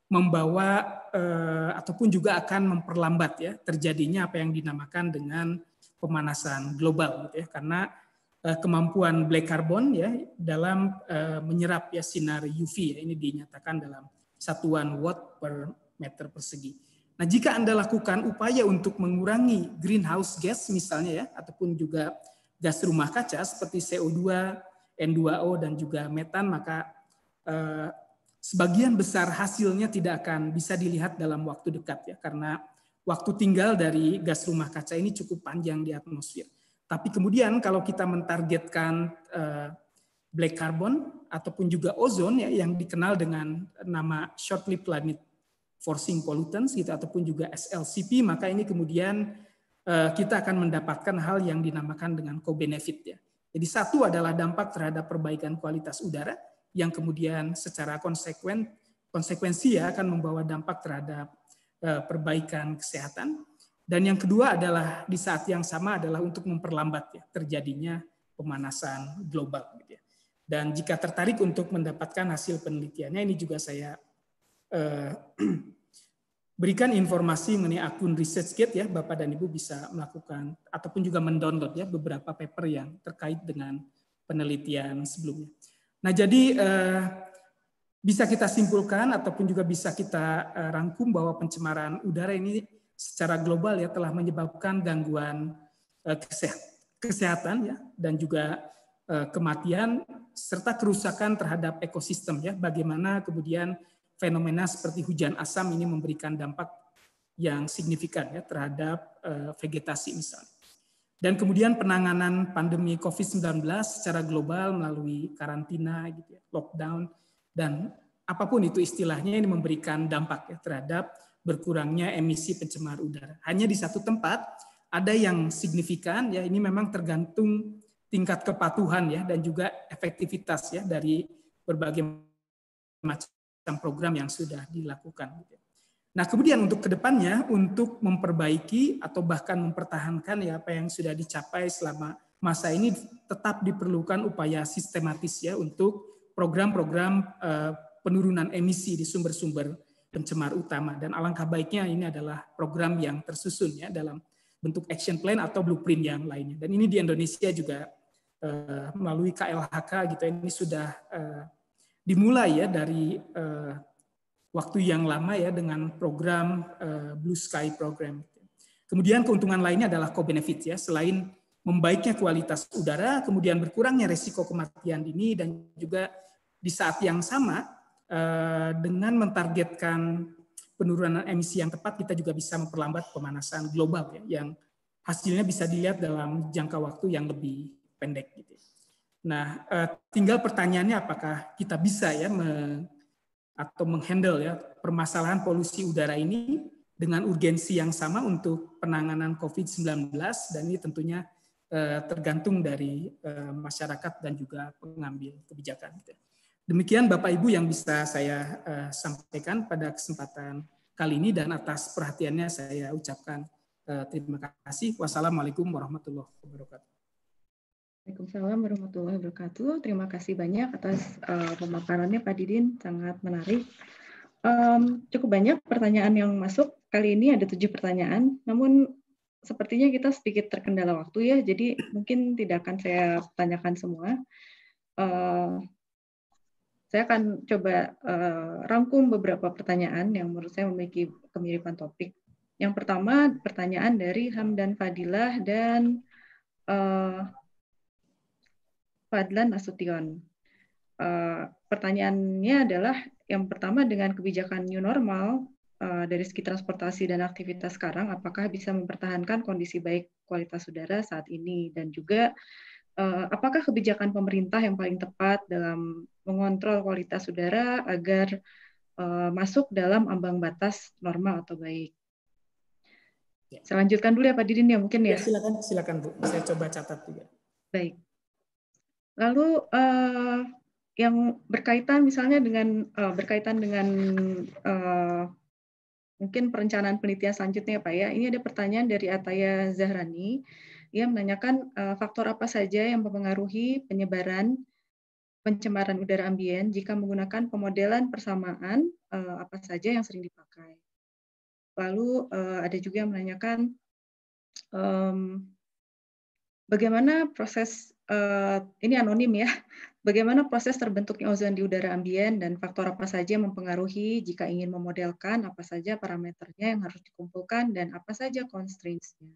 membawa eh, ataupun juga akan memperlambat ya terjadinya apa yang dinamakan dengan pemanasan global gitu ya, karena eh, kemampuan black carbon ya dalam eh, menyerap ya sinar U V ya, ini dinyatakan dalam satuan watt per meter persegi. Nah, jika Anda lakukan upaya untuk mengurangi greenhouse gas misalnya ya, ataupun juga gas rumah kaca seperti C O dua, N dua O dan juga metan, maka eh, sebagian besar hasilnya tidak akan bisa dilihat dalam waktu dekat ya, karena waktu tinggal dari gas rumah kaca ini cukup panjang di atmosfer. Tapi kemudian kalau kita mentargetkan uh, black carbon ataupun juga ozon ya yang dikenal dengan nama short lived planet forcing pollutants gitu ataupun juga S L C P, maka ini kemudian uh, kita akan mendapatkan hal yang dinamakan dengan co-benefit ya. Jadi satu adalah dampak terhadap perbaikan kualitas udara yang kemudian secara konsekuen, konsekuensi ya akan membawa dampak terhadap uh, perbaikan kesehatan. Dan yang kedua adalah di saat yang sama adalah untuk memperlambat ya terjadinya pemanasan global. Gitu ya. Dan jika tertarik untuk mendapatkan hasil penelitiannya, ini juga saya uh, berikan informasi mengenai akun ResearchGate ya, Bapak dan Ibu bisa melakukan ataupun juga mendownload ya beberapa paper yang terkait dengan penelitian sebelumnya. Nah, jadi eh, bisa kita simpulkan ataupun juga bisa kita eh, rangkum bahwa pencemaran udara ini secara global ya telah menyebabkan gangguan eh, kesehatan ya dan juga eh, kematian serta kerusakan terhadap ekosistem ya. Bagaimana kemudian fenomena seperti hujan asam ini memberikan dampak yang signifikan ya terhadap uh, vegetasi misalnya. Dan kemudian penanganan pandemi covid sembilan belas secara global melalui karantina, gitu ya, lockdown, dan apapun itu istilahnya ini memberikan dampak ya terhadap berkurangnya emisi pencemar udara. Hanya di satu tempat ada yang signifikan ya, ini memang tergantung tingkat kepatuhan ya dan juga efektivitas ya dari berbagai macam program yang sudah dilakukan. Nah, kemudian untuk kedepannya, untuk memperbaiki atau bahkan mempertahankan ya apa yang sudah dicapai selama masa ini, tetap diperlukan upaya sistematis ya untuk program-program uh, penurunan emisi di sumber-sumber pencemar utama. Dan alangkah baiknya ini adalah program yang tersusun ya dalam bentuk action plan atau blueprint yang lainnya. Dan ini di Indonesia juga uh, melalui K L H K gitu, ini sudah uh, dimulai ya dari uh, waktu yang lama ya dengan program uh, Blue Sky Program. Kemudian keuntungan lainnya adalah co-benefit ya, selain membaiknya kualitas udara, kemudian berkurangnya resiko kematian dini dan juga di saat yang sama uh, dengan mentargetkan penurunan emisi yang tepat, kita juga bisa memperlambat pemanasan global ya, yang hasilnya bisa dilihat dalam jangka waktu yang lebih pendek gitu. Nah, tinggal pertanyaannya apakah kita bisa ya me, atau menghandle ya permasalahan polusi udara ini dengan urgensi yang sama untuk penanganan covid sembilan belas, dan ini tentunya eh, tergantung dari eh, masyarakat dan juga pengambil kebijakan. Demikian Bapak Ibu yang bisa saya eh, sampaikan pada kesempatan kali ini, dan atas perhatiannya saya ucapkan eh, terima kasih. Wassalamualaikum warahmatullahi wabarakatuh. Waalaikumsalam warahmatullahi wabarakatuh. Terima kasih banyak atas uh, pemaparannya Pak Didin, sangat menarik. Um, cukup banyak pertanyaan yang masuk. Kali ini ada tujuh pertanyaan, namun sepertinya kita sedikit terkendala waktu ya, jadi mungkin tidak akan saya tanyakan semua. Uh, saya akan coba uh, rangkum beberapa pertanyaan yang menurut saya memiliki kemiripan topik. Yang pertama, pertanyaan dari Hamdan Fadilah dan uh, Fadlan Nasution. Uh, pertanyaannya adalah yang pertama, dengan kebijakan new normal uh, dari segi transportasi dan aktivitas sekarang, apakah bisa mempertahankan kondisi baik kualitas udara saat ini, dan juga uh, apakah kebijakan pemerintah yang paling tepat dalam mengontrol kualitas udara agar uh, masuk dalam ambang batas normal atau baik. Saya lanjutkan dulu ya Pak Didin ya mungkin ya. Ya silakan, silakan Bu. Saya coba catat juga. Baik. Lalu uh, yang berkaitan misalnya dengan uh, berkaitan dengan uh, mungkin perencanaan penelitian selanjutnya Pak ya. Ini ada pertanyaan dari Ataya Zahrani yang menanyakan uh, faktor apa saja yang mempengaruhi penyebaran pencemaran udara ambien jika menggunakan pemodelan persamaan uh, apa saja yang sering dipakai. Lalu uh, ada juga yang menanyakan um, bagaimana proses Uh, ini anonim ya, bagaimana proses terbentuknya ozon di udara ambien dan faktor apa saja yang mempengaruhi jika ingin memodelkan, apa saja parameternya yang harus dikumpulkan dan apa saja constraints-nya.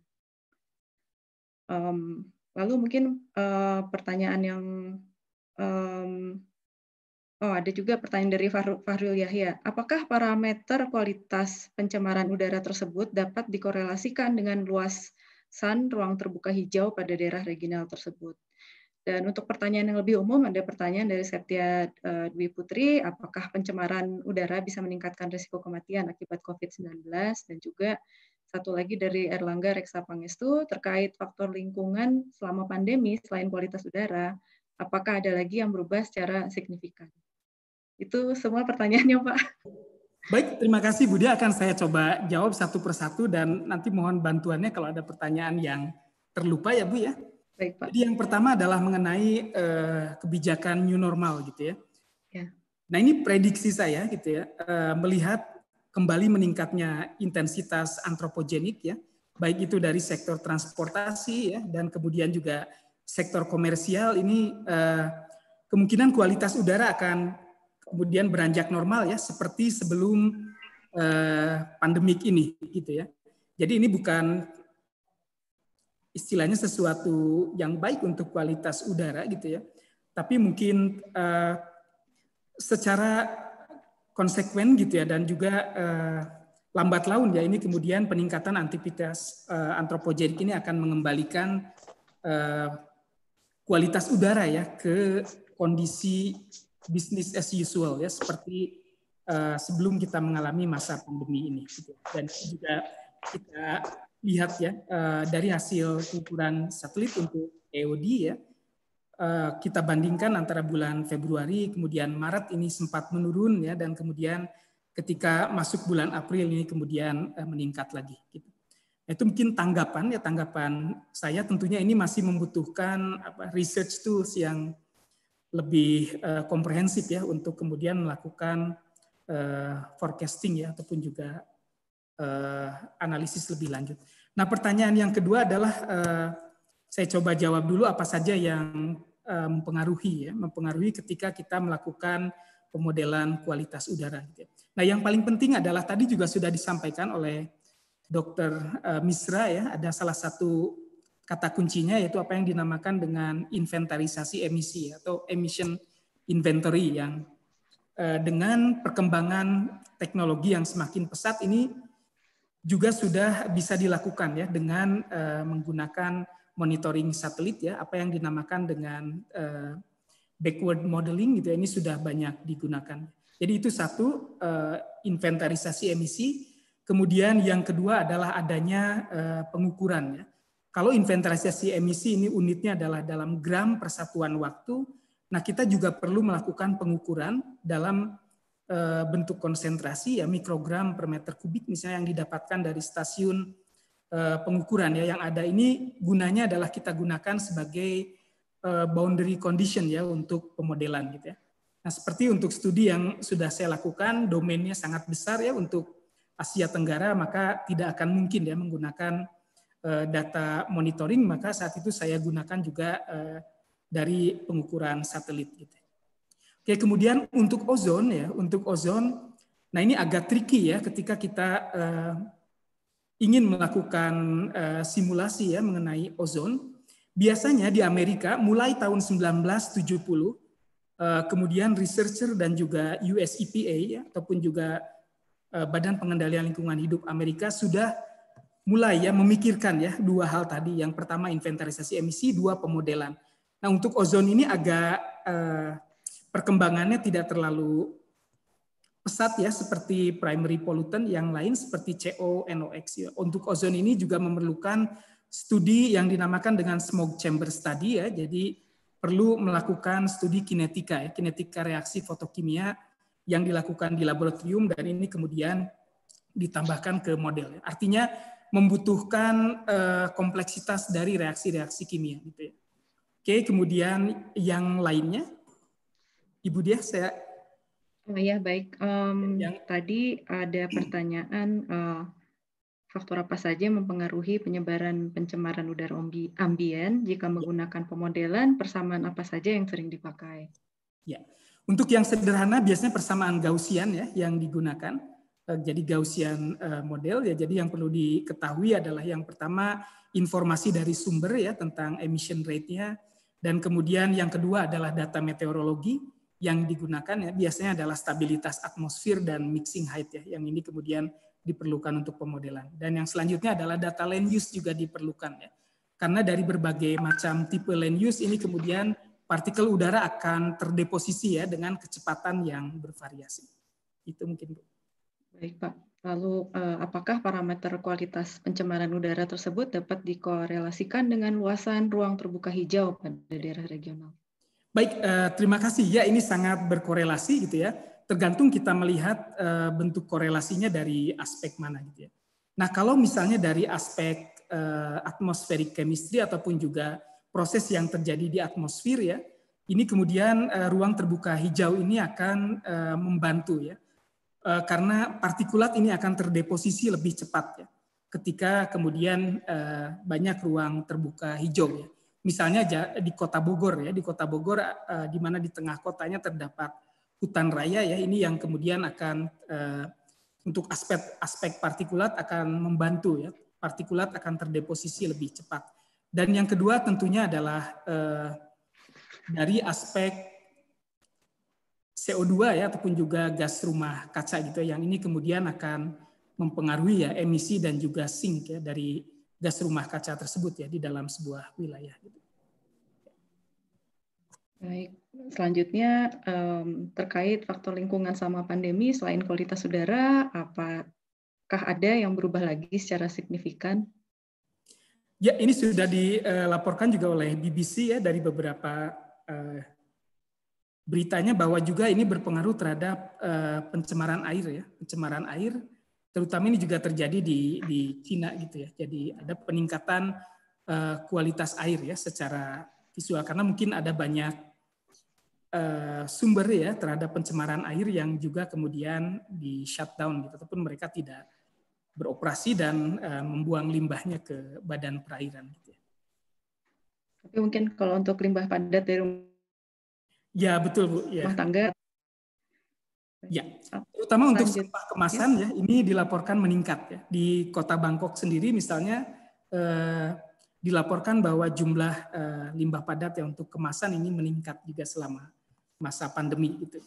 Um, lalu mungkin uh, pertanyaan yang, um, oh ada juga pertanyaan dari Fahrul Yahya, apakah parameter kualitas pencemaran udara tersebut dapat dikorelasikan dengan luas sun ruang terbuka hijau pada daerah regional tersebut? Dan untuk pertanyaan yang lebih umum, ada pertanyaan dari Septia uh, Dwi Putri, apakah pencemaran udara bisa meningkatkan risiko kematian akibat covid sembilan belas? Dan juga satu lagi dari Erlangga Reksa Pangestu, terkait faktor lingkungan selama pandemi selain kualitas udara, apakah ada lagi yang berubah secara signifikan? Itu semua pertanyaannya, Pak. Baik, terima kasih Budi. Akan saya coba jawab satu persatu dan nanti mohon bantuannya kalau ada pertanyaan yang terlupa ya Bu ya. Baik, Pak. Jadi yang pertama adalah mengenai eh, kebijakan new normal gitu ya. Ya. Nah ini prediksi saya gitu ya, eh, melihat kembali meningkatnya intensitas antropogenik ya, baik itu dari sektor transportasi ya, dan kemudian juga sektor komersial ini eh, kemungkinan kualitas udara akan kemudian beranjak normal ya, seperti sebelum eh, pandemik ini gitu ya. Jadi ini bukan istilahnya sesuatu yang baik untuk kualitas udara gitu ya, tapi mungkin eh, secara konsekuen gitu ya, dan juga eh, lambat laun ya ini kemudian peningkatan aktivitas eh, antropogenik ini akan mengembalikan eh, kualitas udara ya ke kondisi business as usual ya, seperti uh, sebelum kita mengalami masa pandemi ini gitu. Dan juga kita lihat ya uh, dari hasil pengukuran satelit untuk E O D ya, uh, kita bandingkan antara bulan Februari kemudian Maret ini sempat menurun ya, dan kemudian ketika masuk bulan April ini kemudian uh, meningkat lagi gitu. Itu mungkin tanggapan ya, tanggapan saya tentunya ini masih membutuhkan apa, research tools yang lebih uh, komprehensif ya untuk kemudian melakukan uh, forecasting ya, ataupun juga uh, analisis lebih lanjut. Nah, pertanyaan yang kedua adalah uh, saya coba jawab dulu apa saja yang uh, mempengaruhi ya, mempengaruhi ketika kita melakukan pemodelan kualitas udara. Gitu. Nah, yang paling penting adalah tadi juga sudah disampaikan oleh Dokter Misra ya, ada salah satu kata kuncinya yaitu apa yang dinamakan dengan inventarisasi emisi atau emission inventory, yang dengan perkembangan teknologi yang semakin pesat ini juga sudah bisa dilakukan ya dengan menggunakan monitoring satelit ya, apa yang dinamakan dengan backward modeling gitu ya, ini sudah banyak digunakan. Jadi itu satu, inventarisasi emisi. Kemudian yang kedua adalah adanya pengukuran ya. Kalau inventarisasi emisi ini unitnya adalah dalam gram per satuan waktu, nah kita juga perlu melakukan pengukuran dalam e, bentuk konsentrasi ya, mikrogram per meter kubik misalnya yang didapatkan dari stasiun e, pengukuran ya, yang ada ini gunanya adalah kita gunakan sebagai e, boundary condition ya untuk pemodelan gitu ya. Nah, seperti untuk studi yang sudah saya lakukan, domainnya sangat besar ya untuk Asia Tenggara, maka tidak akan mungkin ya menggunakan data monitoring, maka saat itu saya gunakan juga uh, dari pengukuran satelit gitu. Oke, kemudian untuk ozon ya, untuk ozon, nah ini agak tricky ya ketika kita uh, ingin melakukan uh, simulasi ya mengenai ozon. Biasanya di Amerika mulai tahun sembilan belas tujuh puluh, uh, kemudian researcher dan juga U S E P A ya, ataupun juga uh, Badan Pengendalian Lingkungan Hidup Amerika sudah mulai ya memikirkan ya dua hal tadi. Yang pertama inventarisasi emisi, dua pemodelan. Nah, untuk ozon ini agak eh, perkembangannya tidak terlalu pesat ya seperti primary pollutant yang lain seperti C O, N O X ya. Untuk ozon ini juga memerlukan studi yang dinamakan dengan smoke chamber study ya. Jadi perlu melakukan studi kinetika ya, kinetika reaksi fotokimia yang dilakukan di laboratorium, dan ini kemudian ditambahkan ke model. Artinya membutuhkan uh, kompleksitas dari reaksi-reaksi kimia gitu ya. Oke, kemudian yang lainnya, Ibu Diah, saya. Oh ya, baik. Um, yang tadi ada pertanyaan uh, faktor apa saja yang mempengaruhi penyebaran pencemaran udara ambien jika menggunakan pemodelan, persamaan apa saja yang sering dipakai? Ya, untuk yang sederhana biasanya persamaan Gaussian ya yang digunakan. Jadi Gaussian model ya, jadi yang perlu diketahui adalah yang pertama informasi dari sumber ya tentang emission rate-nya, dan kemudian yang kedua adalah data meteorologi yang digunakan ya, biasanya adalah stabilitas atmosfer dan mixing height ya, yang ini kemudian diperlukan untuk pemodelan. Dan yang selanjutnya adalah data land use juga diperlukan ya, karena dari berbagai macam tipe land use ini kemudian partikel udara akan terdeposisi ya dengan kecepatan yang bervariasi. Itu mungkin Bu. Baik Pak, lalu apakah parameter kualitas pencemaran udara tersebut dapat dikorelasikan dengan luasan ruang terbuka hijau pada daerah regional? Baik, terima kasih. Ya, ini sangat berkorelasi gitu ya. Tergantung kita melihat bentuk korelasinya dari aspek mana gitu ya. Nah, kalau misalnya dari aspek atmospheric chemistry ataupun juga proses yang terjadi di atmosfer ya, ini kemudian ruang terbuka hijau ini akan membantu ya uh, karena partikulat ini akan terdeposisi lebih cepat ya, ketika kemudian uh, banyak ruang terbuka hijau ya. Misalnya di Kota Bogor ya, di Kota Bogor uh, di mana di tengah kotanya terdapat hutan raya ya, ini yang kemudian akan uh, untuk aspek aspek partikulat akan membantu ya, partikulat akan terdeposisi lebih cepat. Dan yang kedua tentunya adalah uh, dari aspek C O dua ya, ataupun juga gas rumah kaca gitu, yang ini kemudian akan mempengaruhi ya emisi dan juga sink ya dari gas rumah kaca tersebut ya di dalam sebuah wilayah. Baik, selanjutnya um, terkait faktor lingkungan sama pandemi, selain kualitas udara, apakah ada yang berubah lagi secara signifikan? Ya, ini sudah dilaporkan juga oleh B B C ya dari beberapa uh, beritanya bahwa juga ini berpengaruh terhadap uh, pencemaran air ya, pencemaran air. Terutama ini juga terjadi di, di Cina gitu ya. Jadi ada peningkatan uh, kualitas air ya secara visual karena mungkin ada banyak uh, sumber ya terhadap pencemaran air yang juga kemudian di shutdown gitu, ataupun mereka tidak beroperasi dan uh, membuang limbahnya ke badan perairan gitu ya. Tapi mungkin kalau untuk limbah padat dari rumah ya betul Bu ya. tangga. Ya, terutama untuk Lanjut. sampah kemasan ya, ini dilaporkan meningkat ya. Di Kota Bangkok sendiri misalnya eh, dilaporkan bahwa jumlah eh, limbah padat yang untuk kemasan ini meningkat juga selama masa pandemi gitu.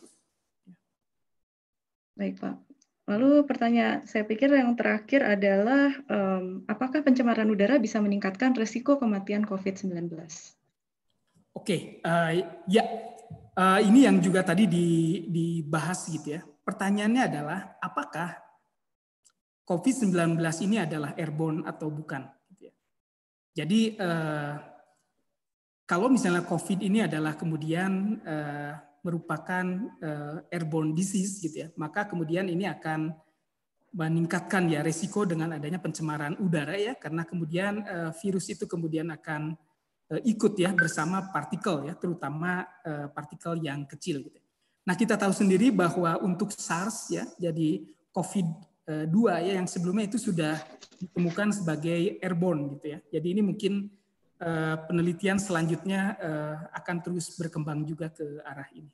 Baik Pak. Lalu pertanyaan saya pikir yang terakhir adalah um, apakah pencemaran udara bisa meningkatkan risiko kematian COVID sembilan belas? Oke, uh, ya. Uh, ini yang juga tadi dibahas gitu ya. Pertanyaannya adalah apakah COVID sembilan belas ini adalah airborne atau bukan? Gitu ya. Jadi uh, kalau misalnya COVID ini adalah kemudian uh, merupakan uh, airborne disease gitu ya, maka kemudian ini akan meningkatkan ya resiko dengan adanya pencemaran udara ya, karena kemudian uh, virus itu kemudian akan ikut ya bersama partikel ya, terutama uh, partikel yang kecil gitu. Nah, kita tahu sendiri bahwa untuk SARS ya, jadi COVID dua ya yang sebelumnya itu sudah ditemukan sebagai airborne gitu ya. Jadi ini mungkin uh, penelitian selanjutnya uh, akan terus berkembang juga ke arah ini.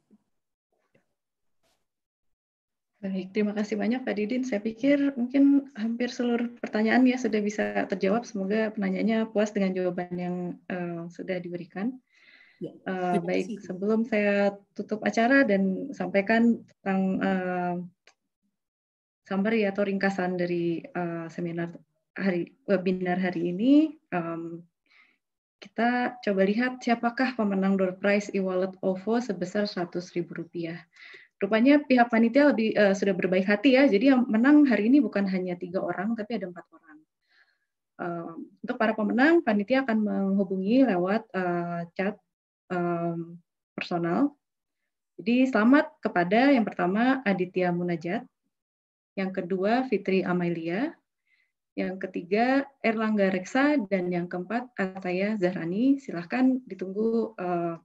Baik, terima kasih banyak Pak Didin. Saya pikir mungkin hampir seluruh pertanyaan ya sudah bisa terjawab. Semoga penanyanya puas dengan jawaban yang uh, sudah diberikan. Ya, uh, baik, sebelum saya tutup acara dan sampaikan tentang uh, summary atau ringkasan dari uh, seminar hari webinar hari ini, um, kita coba lihat siapakah pemenang door prize e-wallet O V O sebesar seratus ribu rupiah. Rupanya pihak panitia lebih uh, sudah berbaik hati ya, jadi yang menang hari ini bukan hanya tiga orang, tapi ada empat orang. Uh, untuk para pemenang, panitia akan menghubungi lewat uh, chat um, personal. Jadi selamat kepada yang pertama Aditya Munajat, yang kedua Fitri Amalia, yang ketiga Erlangga Reksa, dan yang keempat Ataya Zahrani. Silahkan ditunggu uh,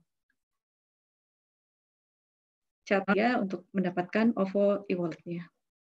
chatnya untuk mendapatkan O V O e-wallet-nya.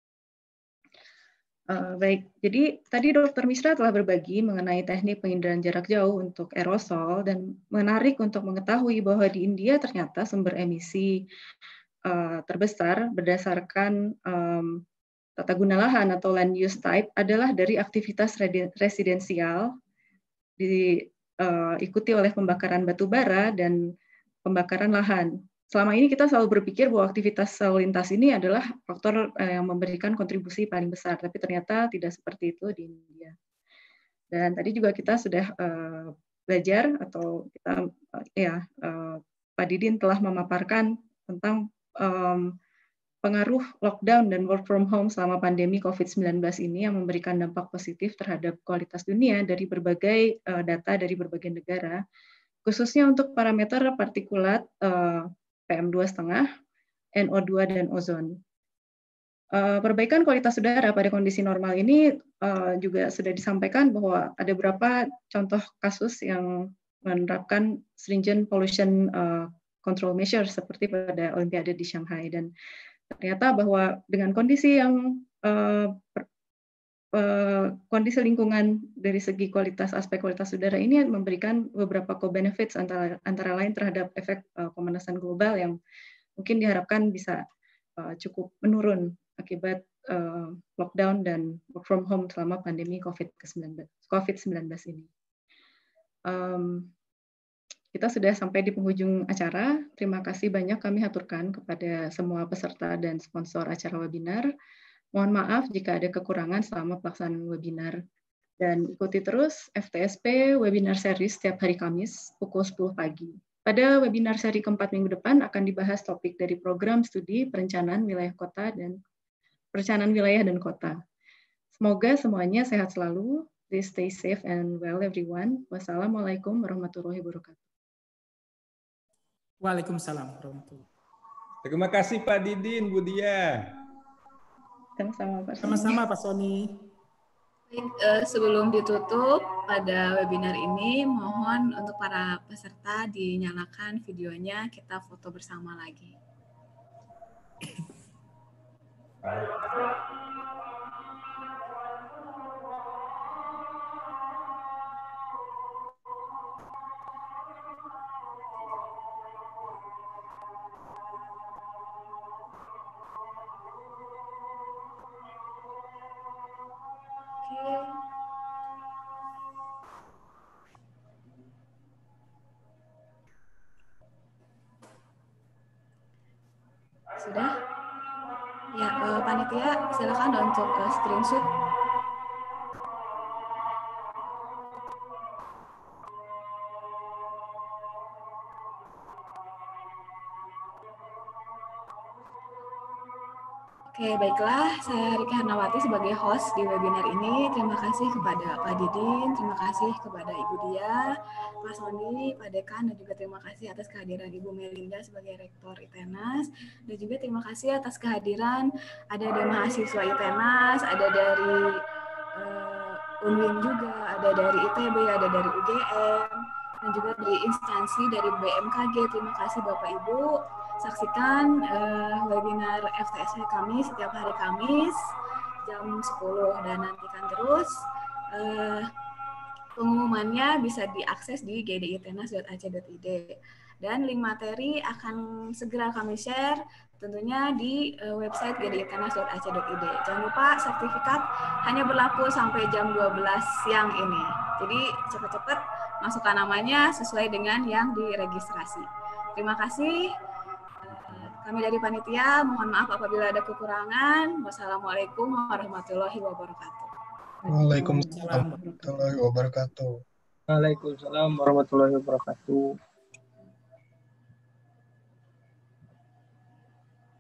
Uh, baik, jadi tadi Dokter Misra telah berbagi mengenai teknik pengindaran jarak jauh untuk aerosol dan menarik untuk mengetahui bahwa di India ternyata sumber emisi uh, terbesar berdasarkan um, tata guna lahan atau land use type adalah dari aktivitas residensial diikuti uh, oleh pembakaran batu bara dan pembakaran lahan. Selama ini kita selalu berpikir bahwa aktivitas lalu lintas ini adalah faktor yang memberikan kontribusi paling besar, tapi ternyata tidak seperti itu di India. Dan tadi juga kita sudah uh, belajar atau kita uh, ya uh, Pak Didin telah memaparkan tentang um, pengaruh lockdown dan work from home selama pandemi COVID sembilan belas ini yang memberikan dampak positif terhadap kualitas dunia dari berbagai uh, data dari berbagai negara, khususnya untuk parameter partikulat uh, P M dua koma lima, N O dua, dan ozon. Uh, perbaikan kualitas udara pada kondisi normal ini uh, juga sudah disampaikan bahwa ada beberapa contoh kasus yang menerapkan stringent pollution uh, control measures seperti pada Olimpiade di Shanghai, dan ternyata bahwa dengan kondisi yang uh, uh, kondisi lingkungan dari segi kualitas aspek kualitas udara ini memberikan beberapa co-benefits antara antara lain terhadap efek uh, pemanasan global yang mungkin diharapkan bisa uh, cukup menurun akibat uh, lockdown dan work from home selama pandemi COVID sembilan belas ini. Um, kita sudah sampai di penghujung acara. Terima kasih banyak kami haturkan kepada semua peserta dan sponsor acara webinar. Mohon maaf jika ada kekurangan selama pelaksanaan webinar. Dan ikuti terus F T S P Webinar Series setiap hari Kamis pukul sepuluh pagi. Pada webinar seri keempat minggu depan akan dibahas topik dari program studi perencanaan wilayah kota dan perencanaan wilayah dan kota. Semoga semuanya sehat selalu. Please stay safe and well everyone. Wassalamualaikum warahmatullahi wabarakatuh. Waalaikumsalam warahmatullahi wabarakatuh. Terima kasih Pak Didin, Bu Dia. Sama-sama Pak Sony. Sama-sama Pak Sony. Baik, uh, sebelum ditutup pada webinar ini, mohon untuk para peserta dinyalakan videonya, kita foto bersama lagi. Sudah? Ya, uh, panitia silakan untuk uh, screenshot. Oke, baiklah. Saya Rika Hernawati sebagai host di webinar ini. Terima kasih kepada Pak Didin, terima kasih kepada Ibu Dia, Pak Sony, Pak Dekan, dan juga terima kasih atas kehadiran Ibu Melinda sebagai Rektor ITENAS, dan juga terima kasih atas kehadiran ada dari mahasiswa ITENAS, ada dari uh, Unwin juga, ada dari I T B, ada dari U G M, dan juga dari instansi dari B M K G. Terima kasih Bapak Ibu. Saksikan uh, webinar F T S P kami setiap hari Kamis jam sepuluh, dan nantikan terus uh, pengumumannya bisa diakses di g d i tenas dot a c dot i d, dan link materi akan segera kami share tentunya di uh, website g d i tenas dot a c dot i d. Jangan lupa sertifikat hanya berlaku sampai jam dua belas siang ini, jadi cepat-cepat masukkan namanya sesuai dengan yang diregistrasi. Terima kasih. Kami dari panitia, mohon maaf apabila ada kekurangan. Wassalamualaikum warahmatullahi wabarakatuh. Waalaikumsalam warahmatullahi wabarakatuh. Waalaikumsalam warahmatullahi wabarakatuh.